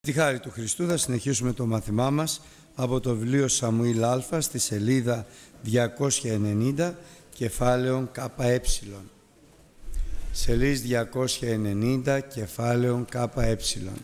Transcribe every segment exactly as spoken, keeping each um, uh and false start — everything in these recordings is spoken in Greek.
Με τη χάρη του Χριστού θα συνεχίσουμε το μάθημά μας από το βιβλίο Σαμουήλ Α στη σελίδα διακόσια ενενήντα, κεφάλαιον ΚΕ. Σελίδα διακόσια ενενήντα, κεφάλαιον ΚΕ.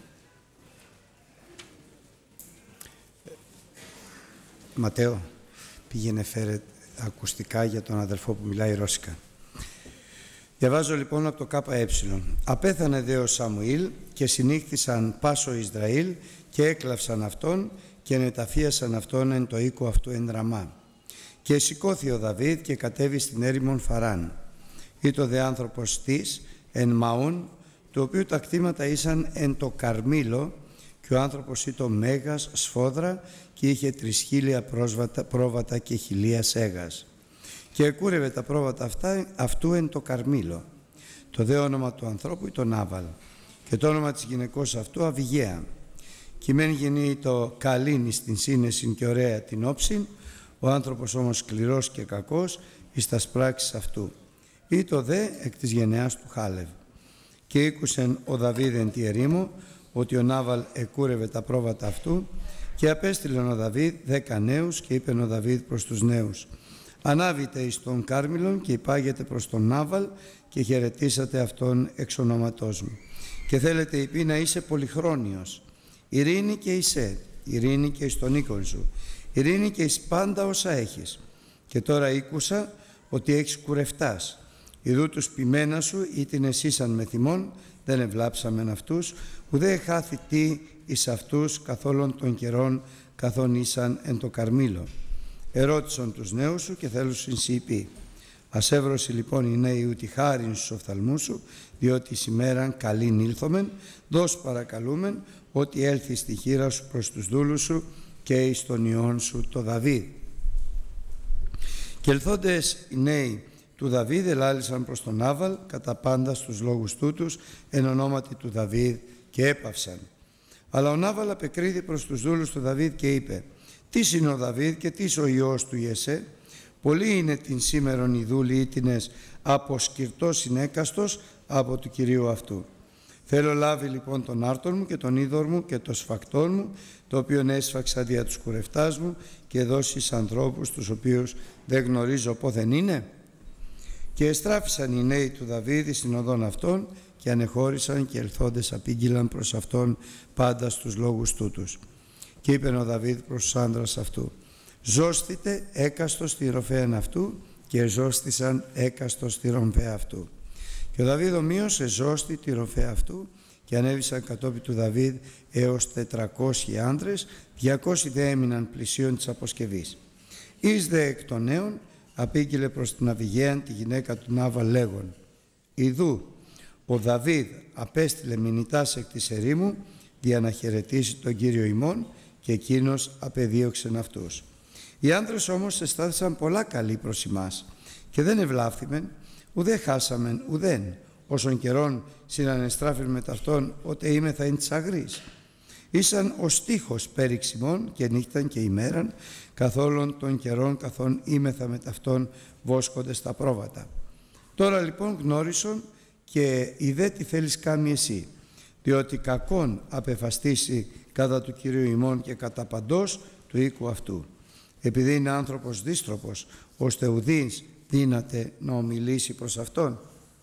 Ματέο, πήγαινε φέρε ακουστικά για τον αδελφό που μιλάει ρώσικα. Διαβάζω λοιπόν από το ΚΕ. Απέθανε δε ο Σαμουήλ και συνήχθησαν πάσο Ισραήλ και έκλαυσαν αυτόν και ενεταφίασαν αυτόν εν το οίκο αυτού εν Ραμά. Και σηκώθη ο Δαβίδ και κατέβη στην έρημον Φαράν. Ήτο δε άνθρωπος της εν Μαούν, το οποίο τα κτήματα ήσαν εν το Καρμήλο, και ο άνθρωπος ήτο μέγας σφόδρα και είχε τρισχίλια πρόβατα και χιλία σέγας. Και εκούρευε τα πρόβατα αυτά αυτού εν το Καρμήλο. Το δε όνομα του ανθρώπου ήταν Νάβαλ, και το όνομα της γυναικός αυτού Αβιγαία. Κι μεν γεννεί το καλήν στην σύνεσιν και ωραία την όψιν, ο άνθρωπος όμως σκληρός και κακός εις τας πράξεις αυτού. Ήτο δε εκ της γενεάς του Χάλευ. Και ήκουσεν ο Δαβίδ εν τη ερήμο ότι ο Νάβαλ εκούρευε τα πρόβατα αυτού, και απέστειλεν ο Δαβίδ δέκα νέους, και είπεν ο Δαβίδ προς τους νέους: ανάβητε εις τον Κάρμηλον και υπάγετε προς τον Νάβαλ και χαιρετήσατε αυτόν εξ ονόματός μου. Και θέλετε είπε να είσαι πολυχρόνιος. Ειρήνη και εισέ, ειρήνη και εις τον οίκον σου, ειρήνη και εις πάντα όσα έχεις. Και τώρα ήκουσα ότι έχεις κουρευτάς. Ιδού τους ποιμένα σου ήτιν εσύσαν με θυμών, δεν ευλάψαμεν αυτούς, ουδέ εχάθη τι εις αυτούς καθόλων των καιρών καθόν ήσαν εν το Καρμήλο. Ερώτησαν τους νέους σου και θέλουν συνσήπη. Ασέβρωση λοιπόν οι νέοι ούτι χάριν στους οφθαλμούς σου, διότι σημέραν καλήν ήλθομεν, δώσ' παρακαλούμεν ότι έλθει στη χείρα σου προς τους δούλους σου και εις τον ιόν σου το Δαβίδ. Και ελθόντες οι νέοι του Δαβίδ ελάλησαν προς τον Νάβαλ κατά πάντα στους λόγους τούτους εν ονόματι του Δαβίδ και έπαυσαν. Αλλά ο Νάβαλ απεκρίθη προς τους δούλους του Δαβίδ και είπε: «Τίς είναι ο Δαβίδ και τίς ο Υιός του Ιεσέ? Πολλοί είναι την σήμερον οι δούλοι ήτινες από σκυρτός συνέκαστος από του Κυρίου αυτού. Θέλω λάβει λοιπόν τον άρτον μου και τον είδωρ μου και το σφακτόν μου, το οποίον έσφαξα δια τους κουρευτάς μου, και δώσεις ανθρώπους τους οποίους δεν γνωρίζω πόθεν είναι». Και εστράφησαν οι νέοι του Δαβίδ στην οδόν αυτών και ανεχώρησαν και ελθόντες απήγγειλαν προς αυτόν πάντα στους λόγους τούτους. Και είπε ο Δαβίδ προς τους άντρας αυτού: «Ζώστητε έκαστος στη ροφέαν αυτού», και ζώστησαν έκαστος στη ροφέα αυτού. Και ο Δαβίδ ομοίως εζώστη τη ροφέα αυτού, και ανέβησαν κατόπιν του Δαβίδ έως τετρακόσιοι άντρες, διακόσιοι δε έμειναν πλησίον της αποσκευής. Εις δε εκ των νέων απήγγειλε προς την Αβιγαίαν τη γυναίκα του Νάβαλ λέγον: «Ιδού, ο Δαβίδ απέστειλε μηνυτάς εκ της ερήμου για να χαιρετήσει τον Κύριο ημών, και εκείνος απεδίωξεν αυτούς». Οι άντρες όμως εστάθησαν πολλά καλοί προς ημάς, και δεν ευλάφθημεν, ουδέ χάσαμεν ουδέν, όσων καιρών συνανεστράφην με ταυτόν, ότε είμεθα εν της αγρής. Ήσαν ο στίχος πέριξ ημών και νύχταν και ημέραν, καθόλων των καιρών καθόν είμεθα με ταυτόν βόσκοντες τα πρόβατα. Τώρα λοιπόν γνώρισον και ειδέ τι θέλεις κάμει εσύ, διότι κακόν απεφαστήσει κατά του Κυρίου ημών και κατά παντός του οίκου αυτού, επειδή είναι άνθρωπος δύστροπος, ώστε ουδείς δύναται να ομιλήσει προς αυτόν.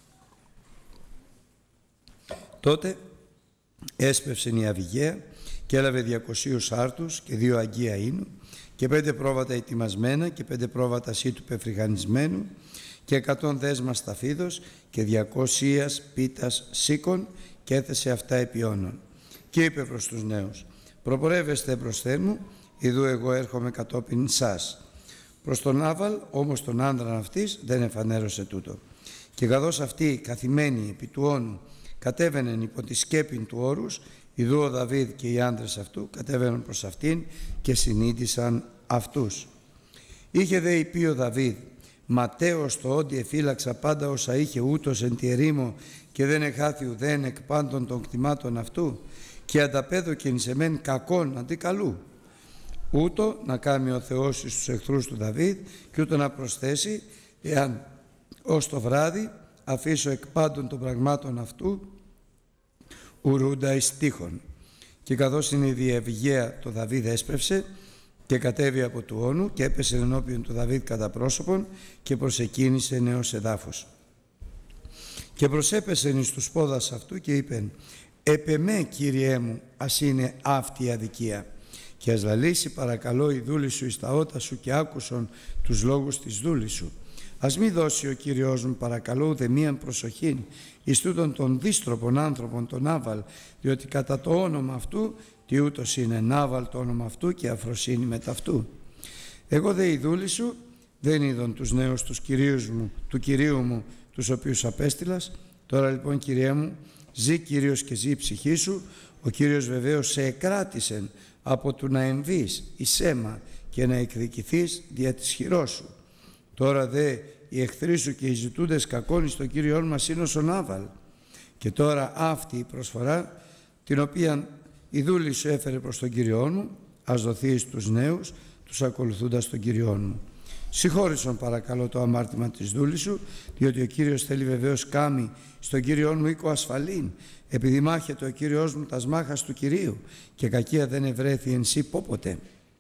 Τότε έσπευσεν η Αβιγαία και έλαβε διακοσίους άρτους και δύο αγκία ίνου και πέντε πρόβατα ετοιμασμένα και πέντε πρόβατα σίτου πεφρυγανισμένου και εκατόν δέσμα σταφίδος και διακόσιας πίτας σίκων, και έθεσε αυτά επί όνων. Και είπε προς τους νέους: «Προπορεύεστε μπροσθέν μου, ιδού εγώ έρχομαι κατόπιν σας». Προς τον Νάβαλ όμως τον άντραν αυτής δεν εφανέρωσε τούτο. Και καθώς αυτοί καθημένοι επί του όνου κατέβαιναν υπό τη σκέπην του όρους, ιδού ο Δαβίδ και οι άντρες αυτού κατέβαιναν προς αυτήν και συνείδησαν αυτούς. Είχε δε είπε ο Δαβίδ: «Ματέος το όντι εφύλαξα πάντα όσα είχε ούτως εν τη ερήμο, και δεν εχάθη ουδέν εκ πάντων των κτημάτων αυτού, και ανταπέδωκεν σε μεν κακόν αντί καλού. Ούτω να κάνει ο Θεός στους εχθρούς του Δαβίδ, και ούτω να προσθέσει, εάν ως το βράδυ αφήσω εκ πάντων των πραγμάτων αυτού ουρούντα εις τείχον». Και καθώς είναι η διευγαία, το Δαβίδ έσπευσε και κατέβη από του όνου και έπεσε ενώπιον του Δαβίδ κατά πρόσωπον και προσεκίνησε νέος εδάφος. Και προσέπεσεν εις τους πόδας αυτού και είπεν: «Επ' εμέ, Κύριέ μου, ας είναι αυτή η αδικία. Και ας λαλήσει παρακαλώ η δούλη σου εις τα ότα σου και άκουσον τους λόγους της δούλης σου. Ας μη δώσει ο Κύριος μου παρακαλώ ούτε μίαν προσοχήν εις τούτον των δύστροπων άνθρωπων τον Νάβαλ, διότι κατά το όνομα αυτού, τι ούτως είναι Νάβαλ το όνομα αυτού και αφροσύνη μετ' αυτού. Εγώ δε η δούλη σου δεν είδον τους νέους τους κυρίους μου, του Κυρίου μου, τους οποίους απέστειλας. Τώρα λοιπόν, Κυριέ μου, ζει Κύριος και ζει η ψυχή σου. Ο Κύριος βεβαίως σε εκράτησεν από του να εμβείς εις αίμα και να εκδικηθείς δια της χειρός σου. Τώρα δε οι εχθροί σου και οι ζητούντες κακόν εις τον Κύριον μας είναι ο Νάβαλ. Και τώρα αυτή η προσφορά, την οποία η δούλη σου έφερε προς τον Κύριον μου, ας δοθεί στους νέους, τους ακολουθούντας τον Κύριον μου. Συγχώρησον παρακαλώ το αμάρτημα της δούλης σου, διότι ο Κύριος θέλει βεβαίως κάμει στον Κύριον μου οίκο ασφαλήν, επειδή μάχεται ο Κύριος μου τας μάχας του Κυρίου και κακία δεν ευρέθη εν σύ πόποτε.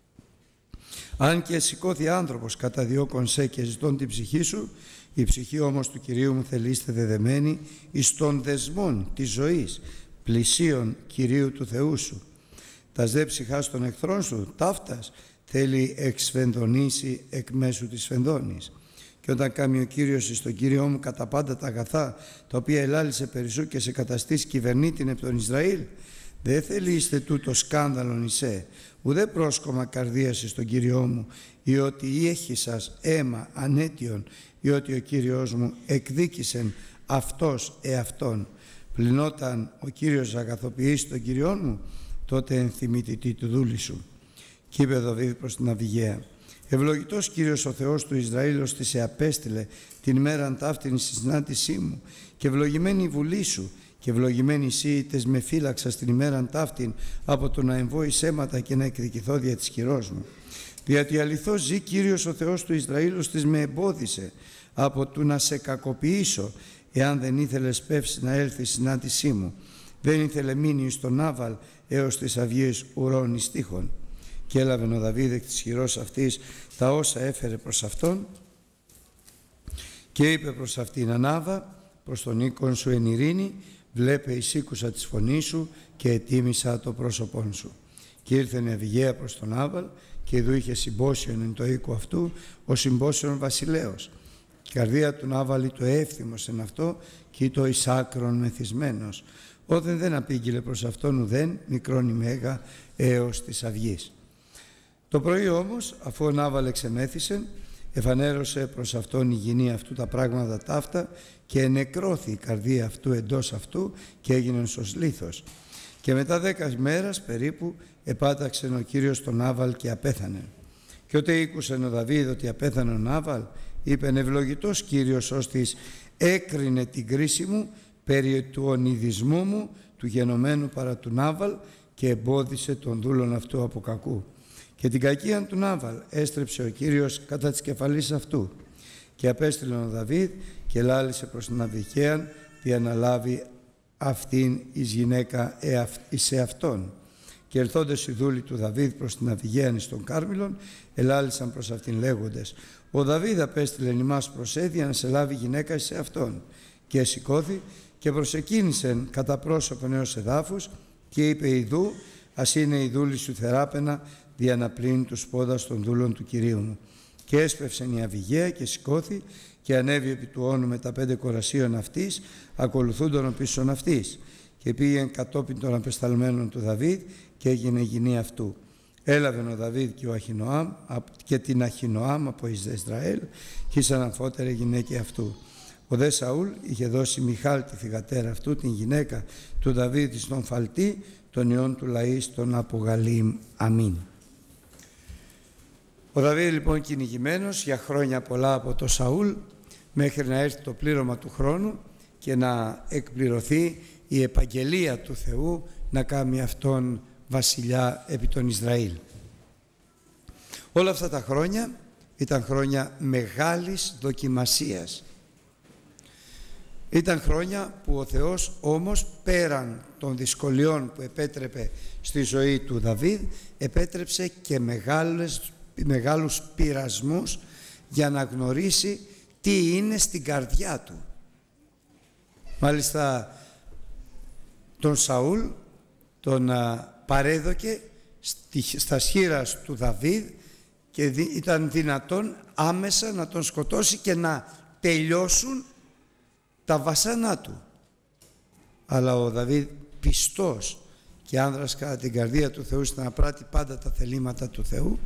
Αν και σηκώθη άνθρωπος καταδιώκον σε και ζητών την ψυχή σου, η ψυχή όμως του Κυρίου μου θελείστε δεδεμένη εις των δεσμών της ζωής, πλησίων Κυρίου του Θεού σου. Τας δε ψυχάς των εχθρών σου, ταύτας, θέλει εξφενδονήσει εκ μέσου της φενδόνης. Και όταν κάμει ο Κύριος εις τον Κύριό μου κατά πάντα τα αγαθά, τα οποία ελάλησε περισσού και σε καταστήσει κυβερνήτην επ' τον Ισραήλ, δεν θελείστε τούτο σκάνδαλον εισέ, ουδέ πρόσκομα καρδίας εις τον Κύριό μου, ή ότι ή έχει σας αίμα ανέτιον, ή ότι ο Κύριος μου εκδίκησεν αυτός εαυτόν. Πλην όταν ο Κύριος αγαθοποιήσει τον Κύριό μου, τότε ενθυμητητή του δούλη σου. Κι είπε Δαβίδ προς την Αβιγαία: «Ευλογητός Κύριος ο Θεός του Ισραήλ, ως τη σε απέστειλε την ημέραν ταύτην στη συνάντησή μου, και ευλογημένη η βουλή σου, και ευλογημένη εσύ ήτες με φύλαξα στην ημέραν ταύτην από το να εμβώ εις αίματα και να εκδικηθώ δια της χειρός μου. Διότι αληθώς ζει Κύριος ο Θεός του Ισραήλ, ως της με εμπόδισε από το να σε κακοποιήσω, εάν δεν ήθελες πεύσει να έλθει η συνάντησή μου. Δεν ήθελε μείνει στον Νάβαλ έως της αυγής ουρών εις τείχων». Και έλαβε ο Δαβίδ εκ της χειρός αυτής τα όσα έφερε προς αυτόν και είπε προς αυτήν: «Ανάβα προς τον οίκον σου εν ειρήνη, βλέπε εισήκουσα της φωνής σου και ετίμησα το πρόσωπόν σου». Και ήρθεν η Αβιγαία προς τον Νάβαλ, και ειδού είχε συμπόσιον εν το οίκο αυτού ο συμπόσιον βασιλέος. Η καρδία του Νάβαλ το εύθυμος εν αυτό και το εις άκρον μεθυσμένος. Όταν δεν απήγγειλε προς αυτόν ουδέν μικρόν ή μέγα έως της αυγής. Το πρωί όμως, αφού ο Νάβαλ εξεμέθησε, εφανέρωσε προς αυτόν η γυνή αυτού τα πράγματα ταύτα και ενεκρώθη η καρδία αυτού εντός αυτού και έγινε ως λίθος. Και μετά δέκα μέρας περίπου επάταξε ο Κύριος τον Νάβαλ και απέθανε. Και όταν ήκουσε ο Δαβίδ ότι απέθανε ο Νάβαλ, είπε: «Ευλογητός Κύριος ως της έκρινε την κρίση μου περί του ονειδισμού μου του γενομένου παρά του Νάβαλ και εμπόδισε τον δούλον αυτού από κακού. Και την κακία του Νάβαλ έστρεψε ο Κύριος κατά της κεφαλής αυτού. Και απέστειλε ο Δαβίδ και λάλησε προς την Αβιγαία δι' αναλάβει αυτήν εις γυναίκα εις εαυτόν. Και ερθόντες οι δούλοι του Δαβίδ προς την Αβιγαία εις των Κάρμηλων, ελάλησαν προς αυτήν λέγοντες: «Ο Δαβίδ απέστειλε ημάς προσέδια να σε λάβει γυναίκα εις εαυτόν». Και σηκώθη και προσεκίνησεν κατά πρόσωπον έως εδάφους και είπε: «Ιδού, ας είναι η δούλη σου θεράπαινα δια να πλύνει τους πόδας των δούλων του Κυρίου μου». Και έσπευσεν η Αβιγαία και σηκώθη και ανέβη επί του όνου με τα πέντε κορασίων αυτής, ακολουθούντον πίσων αυτής. Και πήγεν κατόπιν των απεσταλμένων του Δαβίδ και έγινε γυνή αυτού. Έλαβε ο Δαβίδ και, ο Αχινοάμ, και την Αχινοάμ από Ισραήλ και ήσαν αμφότερη γυναίκη αυτού. Ο δε Σαούλ είχε δώσει Μιχάλ τη θυγατέρα αυτού, την γυναίκα του Δαβίδ στον Φαλτή, τον ιόν του Λαΐς τον Απογαλήμ. Αμήν. Ο Δαβίδ λοιπόν κυνηγημένος για χρόνια πολλά από το Σαούλ, μέχρι να έρθει το πλήρωμα του χρόνου και να εκπληρωθεί η επαγγελία του Θεού να κάνει αυτόν βασιλιά επί τον Ισραήλ. Όλα αυτά τα χρόνια ήταν χρόνια μεγάλης δοκιμασίας. Ήταν χρόνια που ο Θεός όμως, πέραν των δυσκολιών που επέτρεπε στη ζωή του Δαβίδ, επέτρεψε και μεγάλες, μεγάλους πειρασμούς για να γνωρίσει τι είναι στην καρδιά του. Μάλιστα τον Σαούλ τον α, παρέδοκε στη, στα σχήρας του Δαβίδ και δι, ήταν δυνατόν άμεσα να τον σκοτώσει και να τελειώσουν τα βασανά του. Αλλά ο Δαβίδ, πιστός και άνδρας κατά την καρδία του Θεού, να πράττει πάντα τα θελήματα του Θεού,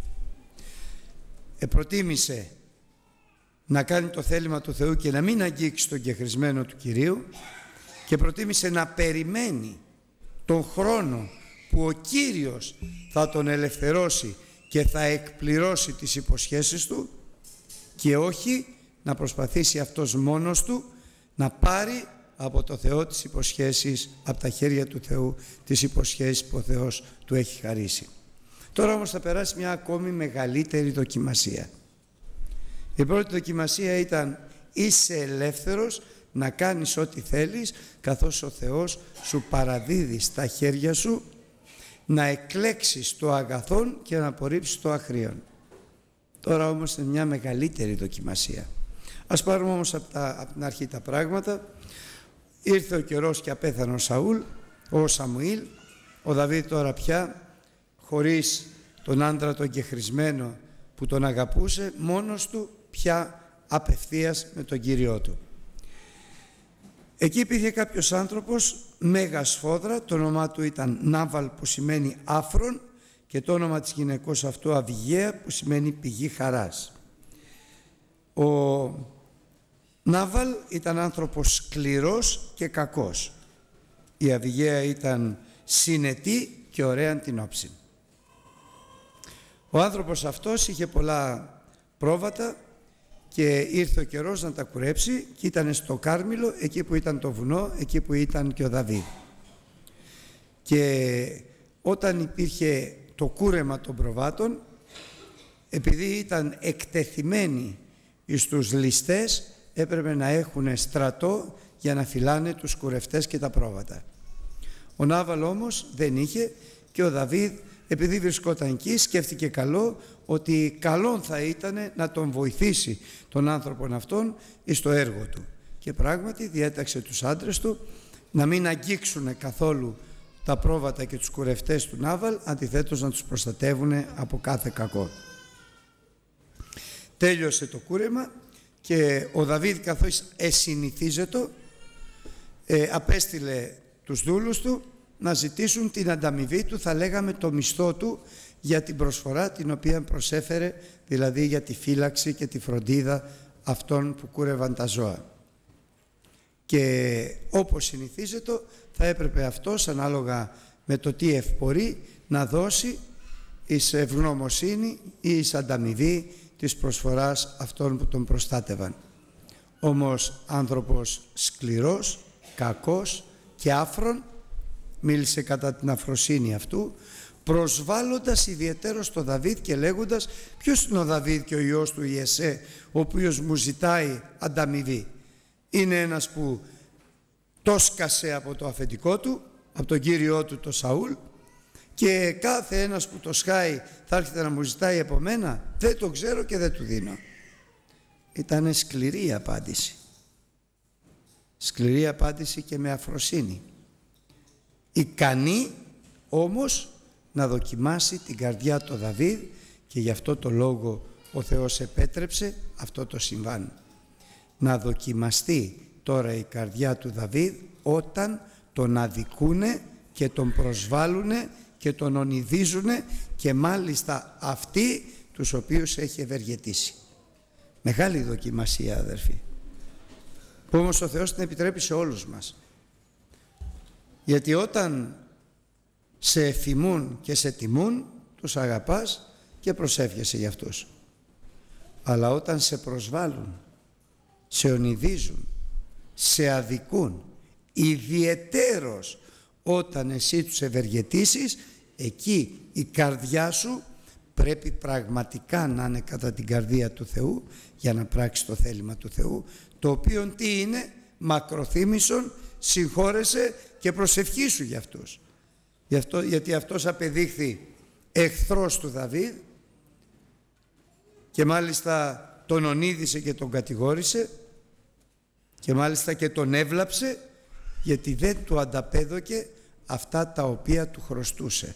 προτίμησε να κάνει το θέλημα του Θεού και να μην αγγίξει τον κεχρισμένο του Κυρίου, και προτίμησε να περιμένει τον χρόνο που ο Κύριος θα τον ελευθερώσει και θα εκπληρώσει τις υποσχέσεις του, και όχι να προσπαθήσει αυτός μόνος του να πάρει από το Θεό τις υποσχέσεις, από τα χέρια του Θεού τις υποσχέσεις που ο Θεός του έχει χαρίσει. Τώρα όμως θα περάσει μια ακόμη μεγαλύτερη δοκιμασία. Η πρώτη δοκιμασία ήταν: είσαι ελεύθερος να κάνεις ό,τι θέλεις, καθώς ο Θεός σου παραδίδει στα χέρια σου να εκλέξεις το αγαθόν και να απορρίψεις το αχρίον. Τώρα όμως είναι μια μεγαλύτερη δοκιμασία. Ας πάρουμε όμως από, τα, από την αρχή τα πράγματα. Ήρθε ο καιρός και απέθανε ο Σαούλ, ο Σαμουήλ. Ο Δαβίδ τώρα πια, χωρίς τον άντρα τον κεχρισμένο που τον αγαπούσε, μόνος του, πια απευθείας με τον Κύριό του. Εκεί υπήρχε κάποιος άνθρωπος, μέγα σφόδρα, το όνομά του ήταν Νάβαλ, που σημαίνει άφρον, και το όνομα της γυναικός αυτού Αβιγαία, που σημαίνει πηγή χαράς. Ο Νάβαλ ήταν άνθρωπος σκληρός και κακός. Η Αβιγαία ήταν συνετή και ωραία την όψη. Ο άνθρωπος αυτός είχε πολλά πρόβατα και ήρθε ο καιρός να τα κουρέψει, και ήταν στο Κάρμηλο, εκεί που ήταν το βουνό, εκεί που ήταν και ο Δαβίδ. Και όταν υπήρχε το κούρεμα των προβάτων, επειδή ήταν εκτεθειμένοι στους ληστές, έπρεπε να έχουν στρατό για να φυλάνε τους κουρευτές και τα πρόβατα. Ο Νάβαλ όμως δεν είχε, και ο Δαβίδ, επειδή βρισκόταν εκεί, σκέφτηκε καλό ότι καλόν θα ήταν να τον βοηθήσει τον άνθρωπον αυτόν στο έργο του. Και πράγματι διέταξε τους άντρες του να μην αγγίξουν καθόλου τα πρόβατα και τους κουρευτές του Νάβαλ, αντιθέτως να τους προστατεύουν από κάθε κακό. Τέλειωσε το κούρεμα και ο Δαβίδ, καθώς εσυνηθίζετο, ε, απέστειλε τους δούλους του να ζητήσουν την ανταμοιβή του, θα λέγαμε το μισθό του, για την προσφορά την οποία προσέφερε, δηλαδή για τη φύλαξη και τη φροντίδα αυτών που κούρευαν τα ζώα. Και όπως συνηθίζεται, θα έπρεπε αυτός, ανάλογα με το τι ευπορεί, να δώσει εις ευγνωμοσύνη ή εις ανταμοιβή της προσφοράς αυτών που τον προστάτευαν. Όμως άνθρωπος σκληρός, κακός και άφρον, μίλησε κατά την αφροσύνη αυτού, προσβάλλοντας ιδιαιτέρως τον Δαβίδ και λέγοντας: ποιος είναι ο Δαβίδ και ο ιός του Ιεσέ, ο οποίος μου ζητάει ανταμοιβή? Είναι ένας που το σκάσε από το αφεντικό του, από τον κύριό του το Σαούλ, και κάθε ένας που το σκάει θα έρχεται να μου ζητάει από μένα? Δεν το ξέρω και δεν του δίνω. Ήταν σκληρή η απάντηση. Σκληρή απάντηση και με αφροσύνη. Ικανή όμως να δοκιμάσει την καρδιά του Δαβίδ, και γι' αυτό το λόγο ο Θεός επέτρεψε αυτό το συμβάν. Να δοκιμαστεί τώρα η καρδιά του Δαβίδ όταν τον αδικούνε και τον προσβάλλουνε και τον ονειδίζουνε, και μάλιστα αυτοί τους οποίους έχει ευεργετήσει. Μεγάλη δοκιμασία, αδερφοί, που όμως ο Θεός την επιτρέπει σε όλους μας. Γιατί όταν σε εφημούν και σε τιμούν, τους αγαπάς και προσεύχεσαι για αυτούς. Αλλά όταν σε προσβάλλουν, σε ονειδίζουν, σε αδικούν, ιδιαιτέρως όταν εσύ τους ευεργετήσεις, εκεί η καρδιά σου πρέπει πραγματικά να είναι κατά την καρδία του Θεού, για να πράξει το θέλημα του Θεού, το οποίο τι είναι? μακροθύμησον, συγχώρεσε και προσευχήσου για αυτούς. Γι' αυτό, γιατί αυτός απεδείχθη εχθρός του Δαβίδ και μάλιστα τον ονείδησε και τον κατηγόρησε και μάλιστα και τον έβλαψε, γιατί δεν του ανταπέδωκε αυτά τα οποία του χρωστούσε.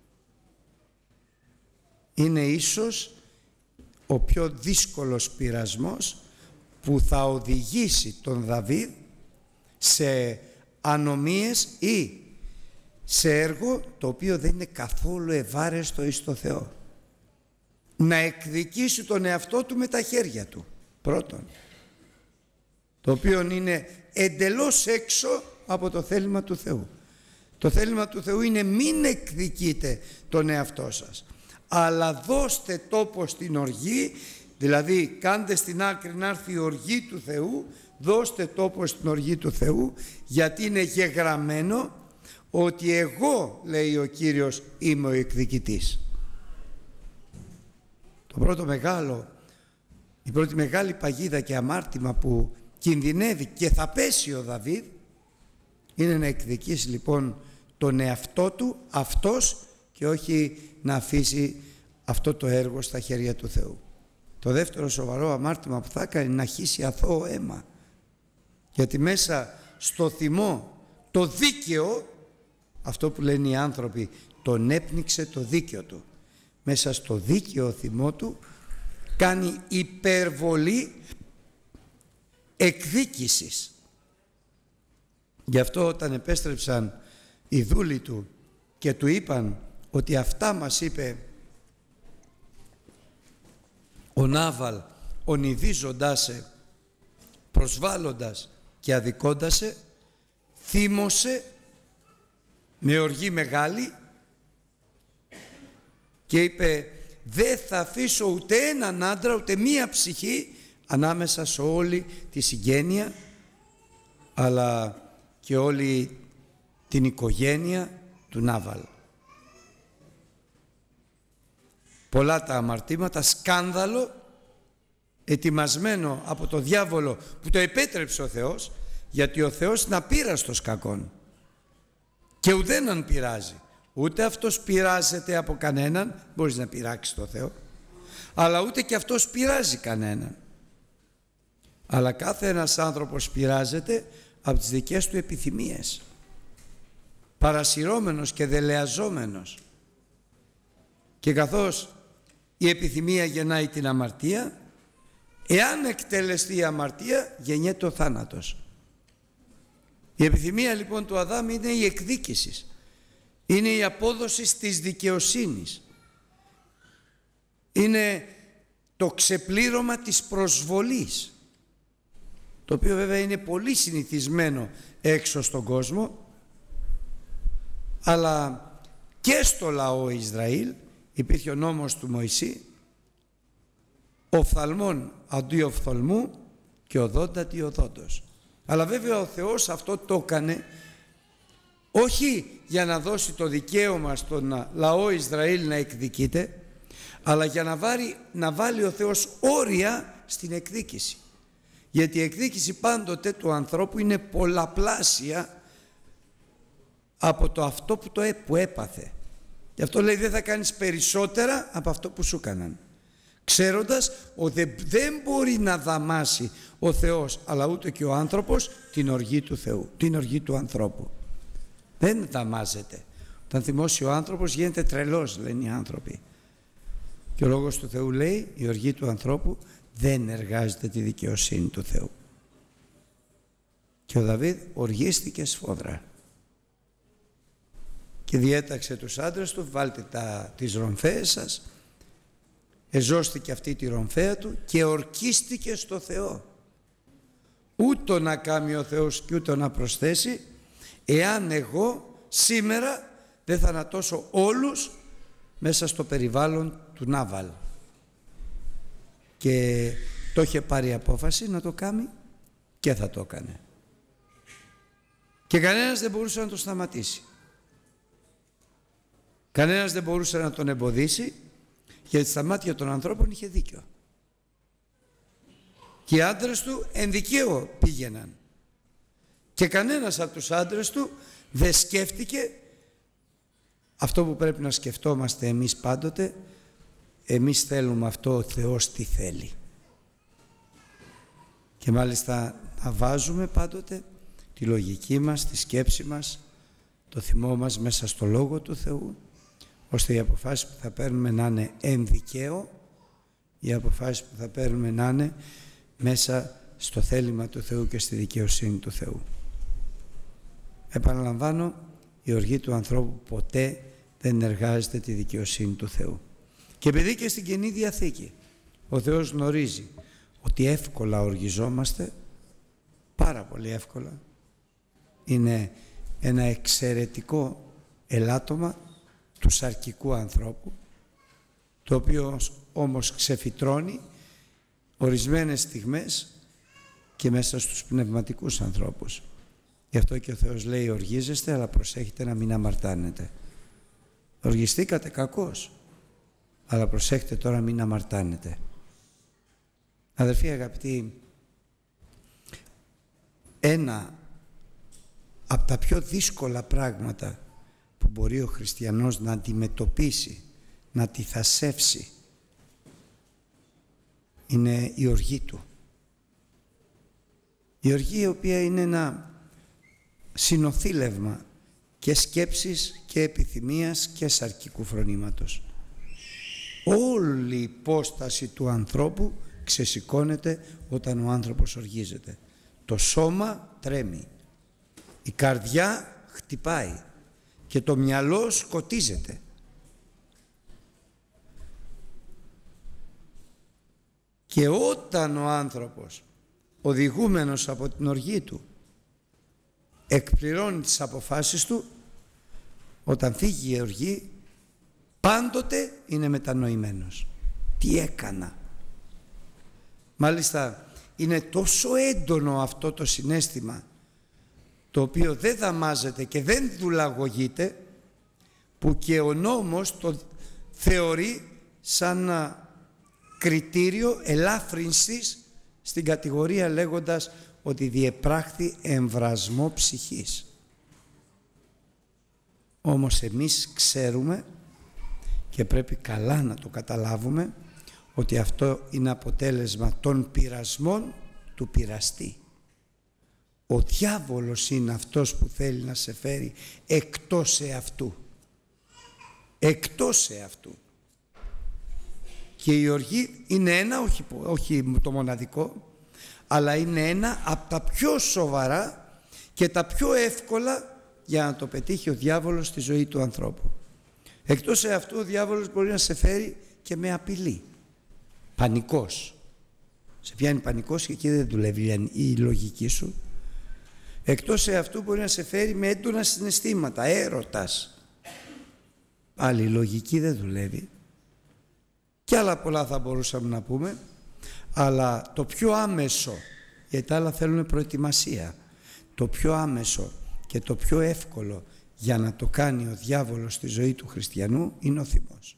Είναι ίσως ο πιο δύσκολος πειρασμός που θα οδηγήσει τον Δαβίδ σε ανομίες ή σε έργο το οποίο δεν είναι καθόλου ευάρεστο εις το Θεό. Να εκδικήσει τον εαυτό του με τα χέρια του, πρώτον, το οποίο είναι εντελώς έξω από το θέλημα του Θεού. Το θέλημα του Θεού είναι μην εκδικείτε τον εαυτό σας, αλλά δώστε τόπο στην οργή, δηλαδή κάντε στην άκρη να έρθει η οργή του Θεού, δώστε τόπο στην οργή του Θεού, γιατί είναι γεγραμμένο ότι εγώ, λέει ο Κύριος, είμαι ο εκδικητής. Το πρώτο μεγάλο, η πρώτη μεγάλη παγίδα και αμάρτημα που κινδυνεύει και θα πέσει ο Δαβίδ είναι να εκδικήσει λοιπόν τον εαυτό του αυτός και όχι να αφήσει αυτό το έργο στα χέρια του Θεού. Το δεύτερο σοβαρό αμάρτημα που θα έκανε είναι να χύσει αθώο αίμα, γιατί μέσα στο θυμό το δίκαιο, αυτό που λένε οι άνθρωποι, τον έπνιξε το δίκαιο του. Μέσα στο δίκαιο θυμό του κάνει υπερβολή εκδίκησης. Γι' αυτό όταν επέστρεψαν οι δούλοι του και του είπαν ότι αυτά μας είπε ο Νάβαλ ονειδίζοντάς σε, προσβάλλοντας και αδικώντας σε, θύμωσε με οργή μεγάλη και είπε δεν θα αφήσω ούτε έναν άντρα ούτε μία ψυχή ανάμεσα σε όλη τη συγγένεια αλλά και όλη την οικογένεια του Νάβαλ. Πολλά τα αμαρτήματα, σκάνδαλο ετοιμασμένο από το διάβολο που το επέτρεψε ο Θεός, γιατί ο Θεός είναι απείραστος κακόν και ουδέναν πειράζει. Ούτε αυτός πειράζεται από κανέναν, μπορείς να πειράξεις το Θεό, αλλά ούτε και αυτός πειράζει κανέναν. Αλλά κάθε ένας άνθρωπος πειράζεται από τις δικές του επιθυμίες, παρασυρώμενος και δελεαζόμενος. Και καθώς η επιθυμία γεννάει την αμαρτία, εάν εκτελεστεί η αμαρτία γεννιέται ο θάνατος. Η επιθυμία λοιπόν του Αδάμ είναι η εκδίκηση, είναι η απόδοση της δικαιοσύνης, είναι το ξεπλήρωμα της προσβολής, το οποίο βέβαια είναι πολύ συνηθισμένο έξω στον κόσμο, αλλά και στο λαό Ισραήλ υπήρχε ο νόμος του Μωυσή, οφθαλμών αντί οφθαλμού και οδόντα αντί οδόντος. Αλλά βέβαια ο Θεός αυτό το έκανε όχι για να δώσει το δικαίωμα στον λαό Ισραήλ να εκδικείται, αλλά για να βάλει, να βάλει ο Θεός όρια στην εκδίκηση. Γιατί η εκδίκηση πάντοτε του ανθρώπου είναι πολλαπλάσια από το αυτό που, το, που έπαθε. Γι' αυτό λέει δεν θα κάνεις περισσότερα από αυτό που σου έκαναν, ξέροντας ότι δεν μπορεί να δαμάσει ο Θεός αλλά ούτε και ο άνθρωπος την οργή του Θεού, την οργή του ανθρώπου. Δεν δαμάζεται. Όταν θυμώσει ο άνθρωπος γίνεται τρελός, λένε οι άνθρωποι. Και ο Λόγος του Θεού λέει η οργή του ανθρώπου δεν εργάζεται τη δικαιοσύνη του Θεού. Και ο Δαβίδ οργίστηκε σφόδρα και διέταξε τους άντρες του, βάλτε τα, τις ρομφαίες σας, εζώστηκε αυτή τη ρομφαία του και ορκίστηκε στο Θεό. Ούτω να κάνει ο Θεός και ούτω να προσθέσει, εάν εγώ σήμερα δεν θανατώσω όλους μέσα στο περιβάλλον του Νάβαλ. Και το είχε πάρει απόφαση να το κάνει και θα το έκανε. Και κανένας δεν μπορούσε να το σταματήσει. Κανένας δεν μπορούσε να τον εμποδίσει, γιατί στα μάτια των ανθρώπων είχε δίκιο. Και οι άντρες του εν δικαίω πήγαιναν Και κανένας από τους άντρες του δεν σκέφτηκε αυτό που πρέπει να σκεφτόμαστε εμείς πάντοτε. Εμείς θέλουμε αυτό, ο Θεός τι θέλει. Και μάλιστα να βάζουμε πάντοτε τη λογική μας, τη σκέψη μας, το θυμό μας μέσα στο Λόγο του Θεού, ώστε οι αποφάσεις που θα παίρνουμε να είναι εν δικαίω, οι αποφάσεις που θα παίρνουμε να είναι μέσα στο θέλημα του Θεού και στη δικαιοσύνη του Θεού. Επαναλαμβάνω, η οργή του ανθρώπου ποτέ δεν εργάζεται τη δικαιοσύνη του Θεού. Και επειδή και στην Καινή Διαθήκη ο Θεός γνωρίζει ότι εύκολα οργιζόμαστε, πάρα πολύ εύκολα, είναι ένα εξαιρετικό ελάττωμα του σαρκικού ανθρώπου, το οποίο όμως ξεφυτρώνει ορισμένες στιγμές και μέσα στους πνευματικούς ανθρώπους. Γι' αυτό και ο Θεός λέει οργίζεστε, αλλά προσέχετε να μην αμαρτάνετε. Οργιστήκατε κακώς, αλλά προσέχετε τώρα μην αμαρτάνετε. Αδερφοί αγαπητοί, ένα από τα πιο δύσκολα πράγματα που μπορεί ο χριστιανός να αντιμετωπίσει, να τη θασεύσει, είναι η οργή του. Η οργή, η οποία είναι ένα συνοθήλευμα και σκέψης και επιθυμίας και σαρκικού φρονήματος. Όλη η υπόσταση του ανθρώπου ξεσηκώνεται όταν ο άνθρωπος οργίζεται. Το σώμα τρέμει, η καρδιά χτυπάει και το μυαλό σκοτίζεται. Και όταν ο άνθρωπος, οδηγούμενος από την οργή του, εκπληρώνει τις αποφάσεις του, όταν φύγει η οργή, πάντοτε είναι μετανοημένος. Τι έκανα? Μάλιστα είναι τόσο έντονο αυτό το συναίσθημα, το οποίο δεν δαμάζεται και δεν δουλαγωγείται, που και ο νόμος το θεωρεί σαν κριτήριο ελάφρυνσης στην κατηγορία, λέγοντας ότι διεπράχθη εμβρασμό ψυχής. Όμως εμείς ξέρουμε και πρέπει καλά να το καταλάβουμε ότι αυτό είναι αποτέλεσμα των πειρασμών του πειραστή. Ο διάβολος είναι αυτός που θέλει να σε φέρει εκτός εαυτού. Εκτός εαυτού. Και η οργή είναι ένα, όχι, όχι το μοναδικό, αλλά είναι ένα από τα πιο σοβαρά και τα πιο εύκολα για να το πετύχει ο διάβολος στη ζωή του ανθρώπου. Εκτός εαυτού ο διάβολος μπορεί να σε φέρει και με απειλή. Πανικός. Σε πιάνει πανικός και εκεί δεν δουλεύει η λογική σου. Εκτός εαυτού μπορεί να σε φέρει με έντονα συναισθήματα, έρωτας. Πάλι η λογική δεν δουλεύει. Και άλλα πολλά θα μπορούσαμε να πούμε, αλλά το πιο άμεσο, γιατί τα άλλα θέλουν προετοιμασία, το πιο άμεσο και το πιο εύκολο για να το κάνει ο διάβολος στη ζωή του χριστιανού είναι ο θυμός.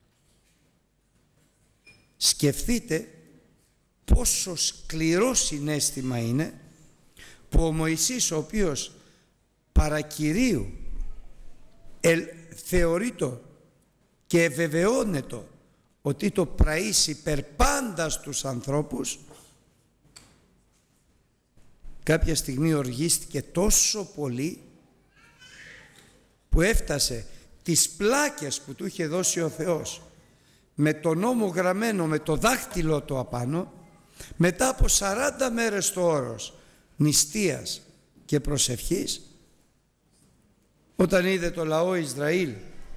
Σκεφτείτε πόσο σκληρό συναίσθημα είναι που ο Μωυσής, ο οποίος παρακυρίου ε, θεωρείτο και ευεβεβαιώνετο ότι το πραείς υπερ πάντα στους ανθρώπους, κάποια στιγμή οργίστηκε τόσο πολύ που έφτασε τις πλάκες που του είχε δώσει ο Θεός με το νόμο γραμμένο με το δάχτυλο του απάνω, μετά από σαράντα μέρες το όρος νηστείας και προσευχής, όταν είδε το λαό Ισραήλ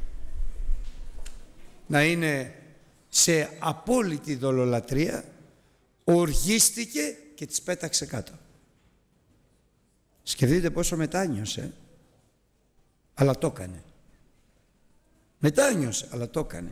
να είναι σε απόλυτη δολολατρία, οργίστηκε και τις πέταξε κάτω. Σκεφτείτε πόσο μετάνιωσε, αλλά το έκανε. Μετάνιωσε, αλλά το έκανε.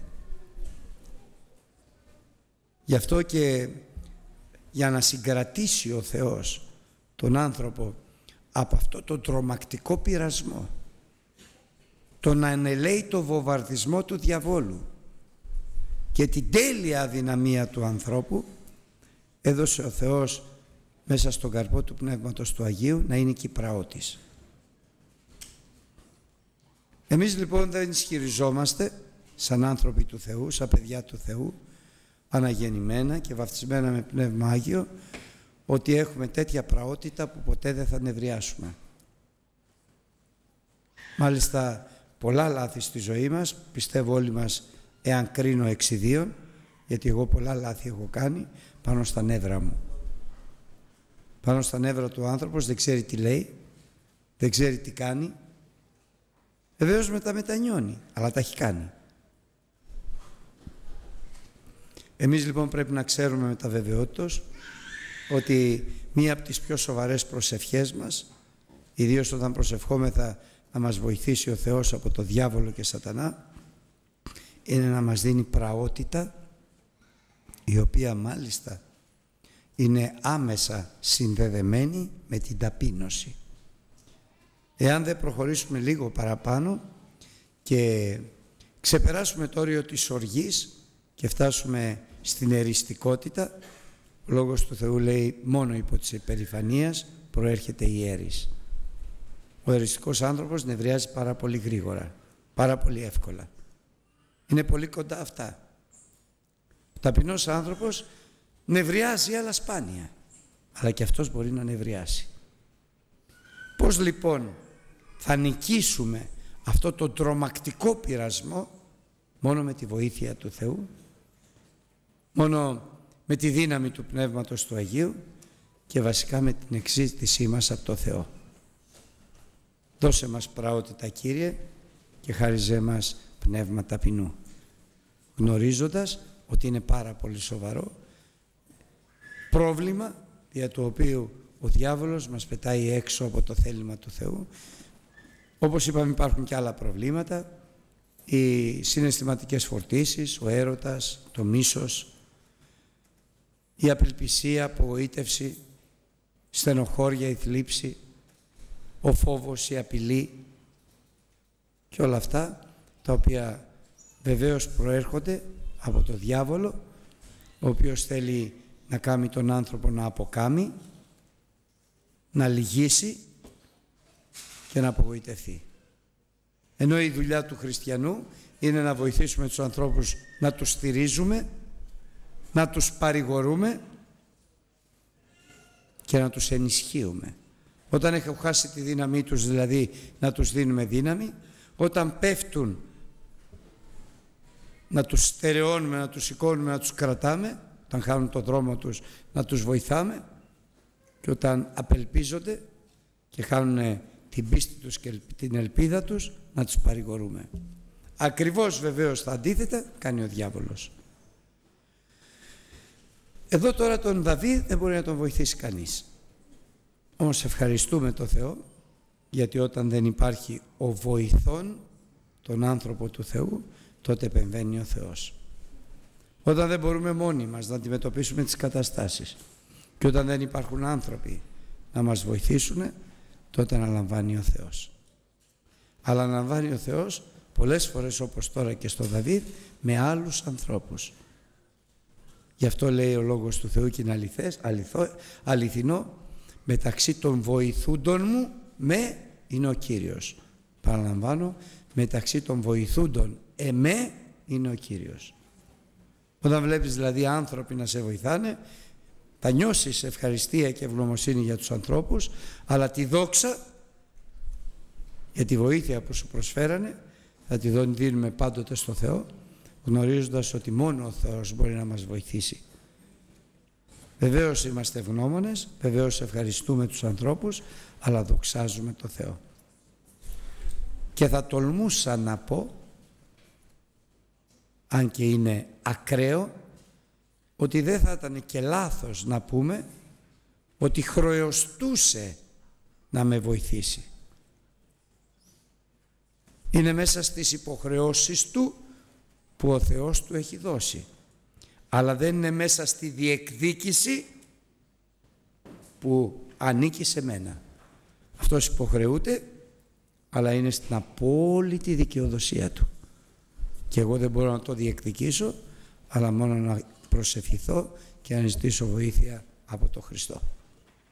Γι' αυτό και για να συγκρατήσει ο Θεός τον άνθρωπο από αυτό το τρομακτικό πειρασμό, τον ανελαίητο βομβαρδισμό του διαβόλου και την τέλεια αδυναμία του ανθρώπου, έδωσε ο Θεός μέσα στον καρπό του Πνεύματος του Αγίου να είναι κυπραώτης. Εμείς λοιπόν δεν ισχυριζόμαστε σαν άνθρωποι του Θεού, σαν παιδιά του Θεού, αναγεννημένα και βαφτισμένα με Πνεύμα Άγιο, ότι έχουμε τέτοια πραότητα που ποτέ δεν θα νευριάσουμε. Μάλιστα πολλά λάθη στη ζωή μας, πιστεύω όλοι μας, εάν κρίνω εξ ιδίων, γιατί εγώ πολλά λάθη έχω κάνει πάνω στα νεύρα μου. Πάνω στα νεύρα του άνθρωπος δεν ξέρει τι λέει, δεν ξέρει τι κάνει. Βεβαίως μετά μετανιώνει, αλλά τα έχει κάνει. Εμείς λοιπόν πρέπει να ξέρουμε με τα βεβαιότητος ότι μία από τις πιο σοβαρές προσευχές μας, ιδίως όταν προσευχόμεθα να μας βοηθήσει ο Θεός από το διάβολο και σατανά, είναι να μας δίνει πραότητα, η οποία μάλιστα είναι άμεσα συνδεδεμένη με την ταπείνωση. Εάν δεν προχωρήσουμε λίγο παραπάνω και ξεπεράσουμε το όριο της οργής και φτάσουμε στην εριστικότητα, ο Λόγος του Θεού λέει μόνο υπό της υπερηφανίας προέρχεται η έρης. Ο εριστικός άνθρωπος νευριάζει πάρα πολύ γρήγορα, πάρα πολύ εύκολα. Είναι πολύ κοντά αυτά. Ο ταπεινός άνθρωπος νευριάζει αλλά σπάνια, αλλά και αυτός μπορεί να νευριάσει. Πώς λοιπόν θα νικήσουμε αυτό το τρομακτικό πειρασμό? Μόνο με τη βοήθεια του Θεού, μόνο με τη δύναμη του Πνεύματος του Αγίου και βασικά με την εξήτησή μας από το Θεό. Δώσε μας πραότητα, Κύριε, και χάριζέ μας πνεύμα ταπεινού, γνωρίζοντας ότι είναι πάρα πολύ σοβαρό πρόβλημα για το οποίο ο διάβολος μας πετάει έξω από το θέλημα του Θεού. Όπως είπαμε, υπάρχουν και άλλα προβλήματα, οι συναισθηματικές φορτίσεις, ο έρωτας, το μίσος, η απελπισία, η απογοήτευση, στενοχώρια, η θλίψη, ο φόβος, η απειλή και όλα αυτά τα οποία βεβαίως προέρχονται από το διάβολο, ο οποίος θέλει να κάνει τον άνθρωπο να αποκάμει, να λυγίσει και να απογοητευτεί. Ενώ η δουλειά του χριστιανού είναι να βοηθήσουμε τους ανθρώπους, να τους στηρίζουμε, να τους παρηγορούμε και να τους ενισχύουμε. Όταν έχουν χάσει τη δύναμή τους, δηλαδή να τους δίνουμε δύναμη, όταν πέφτουν να τους στερεώνουμε, να τους σηκώνουμε, να τους κρατάμε, όταν χάνουν τον δρόμο τους να τους βοηθάμε, και όταν απελπίζονται και χάνουν την πίστη τους και την ελπίδα τους να τους παρηγορούμε. Ακριβώς βεβαίως τα αντίθετα κάνει ο διάβολος. Εδώ τώρα τον Δαβίδ δεν μπορεί να τον βοηθήσει κανείς. Όμως ευχαριστούμε τον Θεό, γιατί όταν δεν υπάρχει ο βοηθών τον άνθρωπο του Θεού, τότε επεμβαίνει ο Θεός. Όταν δεν μπορούμε μόνοι μας να αντιμετωπίσουμε τις καταστάσεις και όταν δεν υπάρχουν άνθρωποι να μας βοηθήσουν, τότε αναλαμβάνει ο Θεός. Αλλά αναλαμβάνει ο Θεός πολλές φορές, όπως τώρα και στο Δαβίδ, με άλλους ανθρώπους. Γι' αυτό λέει ο Λόγος του Θεού και είναι αληθές, αληθό, αληθινό, μεταξύ των βοηθούντων μου με είναι ο Κύριος. Παραλαμβάνω, μεταξύ των βοηθούντων εμέ είναι ο Κύριος. Όταν βλέπεις δηλαδή άνθρωποι να σε βοηθάνε, θα νιώσεις ευχαριστία και ευγνωμοσύνη για τους ανθρώπους, αλλά τη δόξα για τη βοήθεια που σου προσφέρανε θα τη δίνουμε πάντοτε στο Θεό, γνωρίζοντας ότι μόνο ο Θεός μπορεί να μας βοηθήσει. Βεβαίως είμαστε ευγνώμονες, βεβαίως ευχαριστούμε τους ανθρώπους, αλλά δοξάζουμε το Θεό. Και θα τολμούσα να πω, αν και είναι ακραίο, ότι δεν θα ήταν και λάθος να πούμε ότι χρεωστούσε να με βοηθήσει. Είναι μέσα στις υποχρεώσεις του που ο Θεός του έχει δώσει, αλλά δεν είναι μέσα στη διεκδίκηση που ανήκει σε μένα. Αυτός υποχρεούται, αλλά είναι στην απόλυτη δικαιοδοσία του και εγώ δεν μπορώ να το διεκδικήσω, αλλά μόνο να προσευχηθώ και να ζητήσω βοήθεια από τον Χριστό.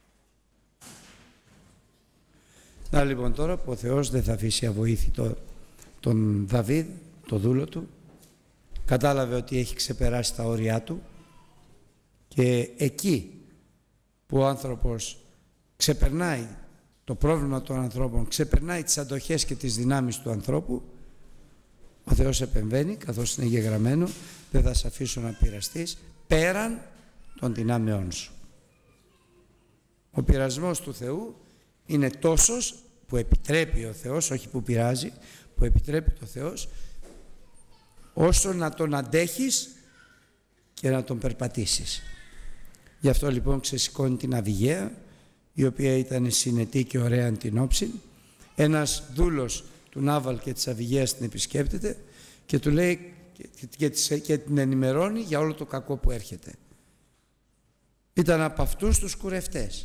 Να λοιπόν τώρα που ο Θεός δεν θα αφήσει αβοήθητο τον Δαβίδ, το δούλο του, κατάλαβε ότι έχει ξεπεράσει τα όρια του και εκεί που ο άνθρωπος ξεπερνάει το πρόβλημα των ανθρώπων, ξεπερνάει τις αντοχές και τις δυνάμεις του ανθρώπου, ο Θεός επεμβαίνει, καθώς είναι γεγραμμένο, δεν θα σε αφήσω να πειραστείς πέραν των δυνάμεών σου. Ο πειρασμός του Θεού είναι τόσος που επιτρέπει ο Θεός, όχι που πειράζει, που επιτρέπει το Θεός, όσο να τον αντέχεις και να τον περπατήσεις. Γι' αυτό λοιπόν ξεσηκώνει την Αβιγαία, η οποία ήταν συνετή και ωραία εν την όψη. Ένας δούλος του Νάβαλ και της Αβιγαίας την επισκέπτεται και του λέει και, και, και την ενημερώνει για όλο το κακό που έρχεται. Ήταν από αυτούς τους κουρευτές.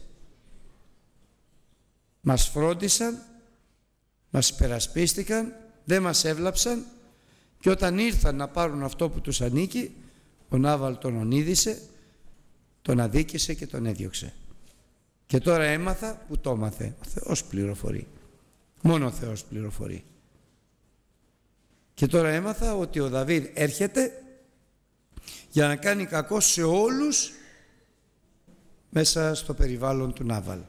Μας φρόντισαν, μας υπερασπίστηκαν, δεν μας έβλαψαν και όταν ήρθαν να πάρουν αυτό που τους ανήκει, ο Νάβαλ τον ονείδησε, τον αδίκησε και τον έδιωξε. Και τώρα έμαθα που το έμαθε. Ο Θεός πληροφορεί. Μόνο ο Θεός πληροφορεί. Και τώρα έμαθα ότι ο Δαβίδ έρχεται για να κάνει κακό σε όλους μέσα στο περιβάλλον του Νάβαλ.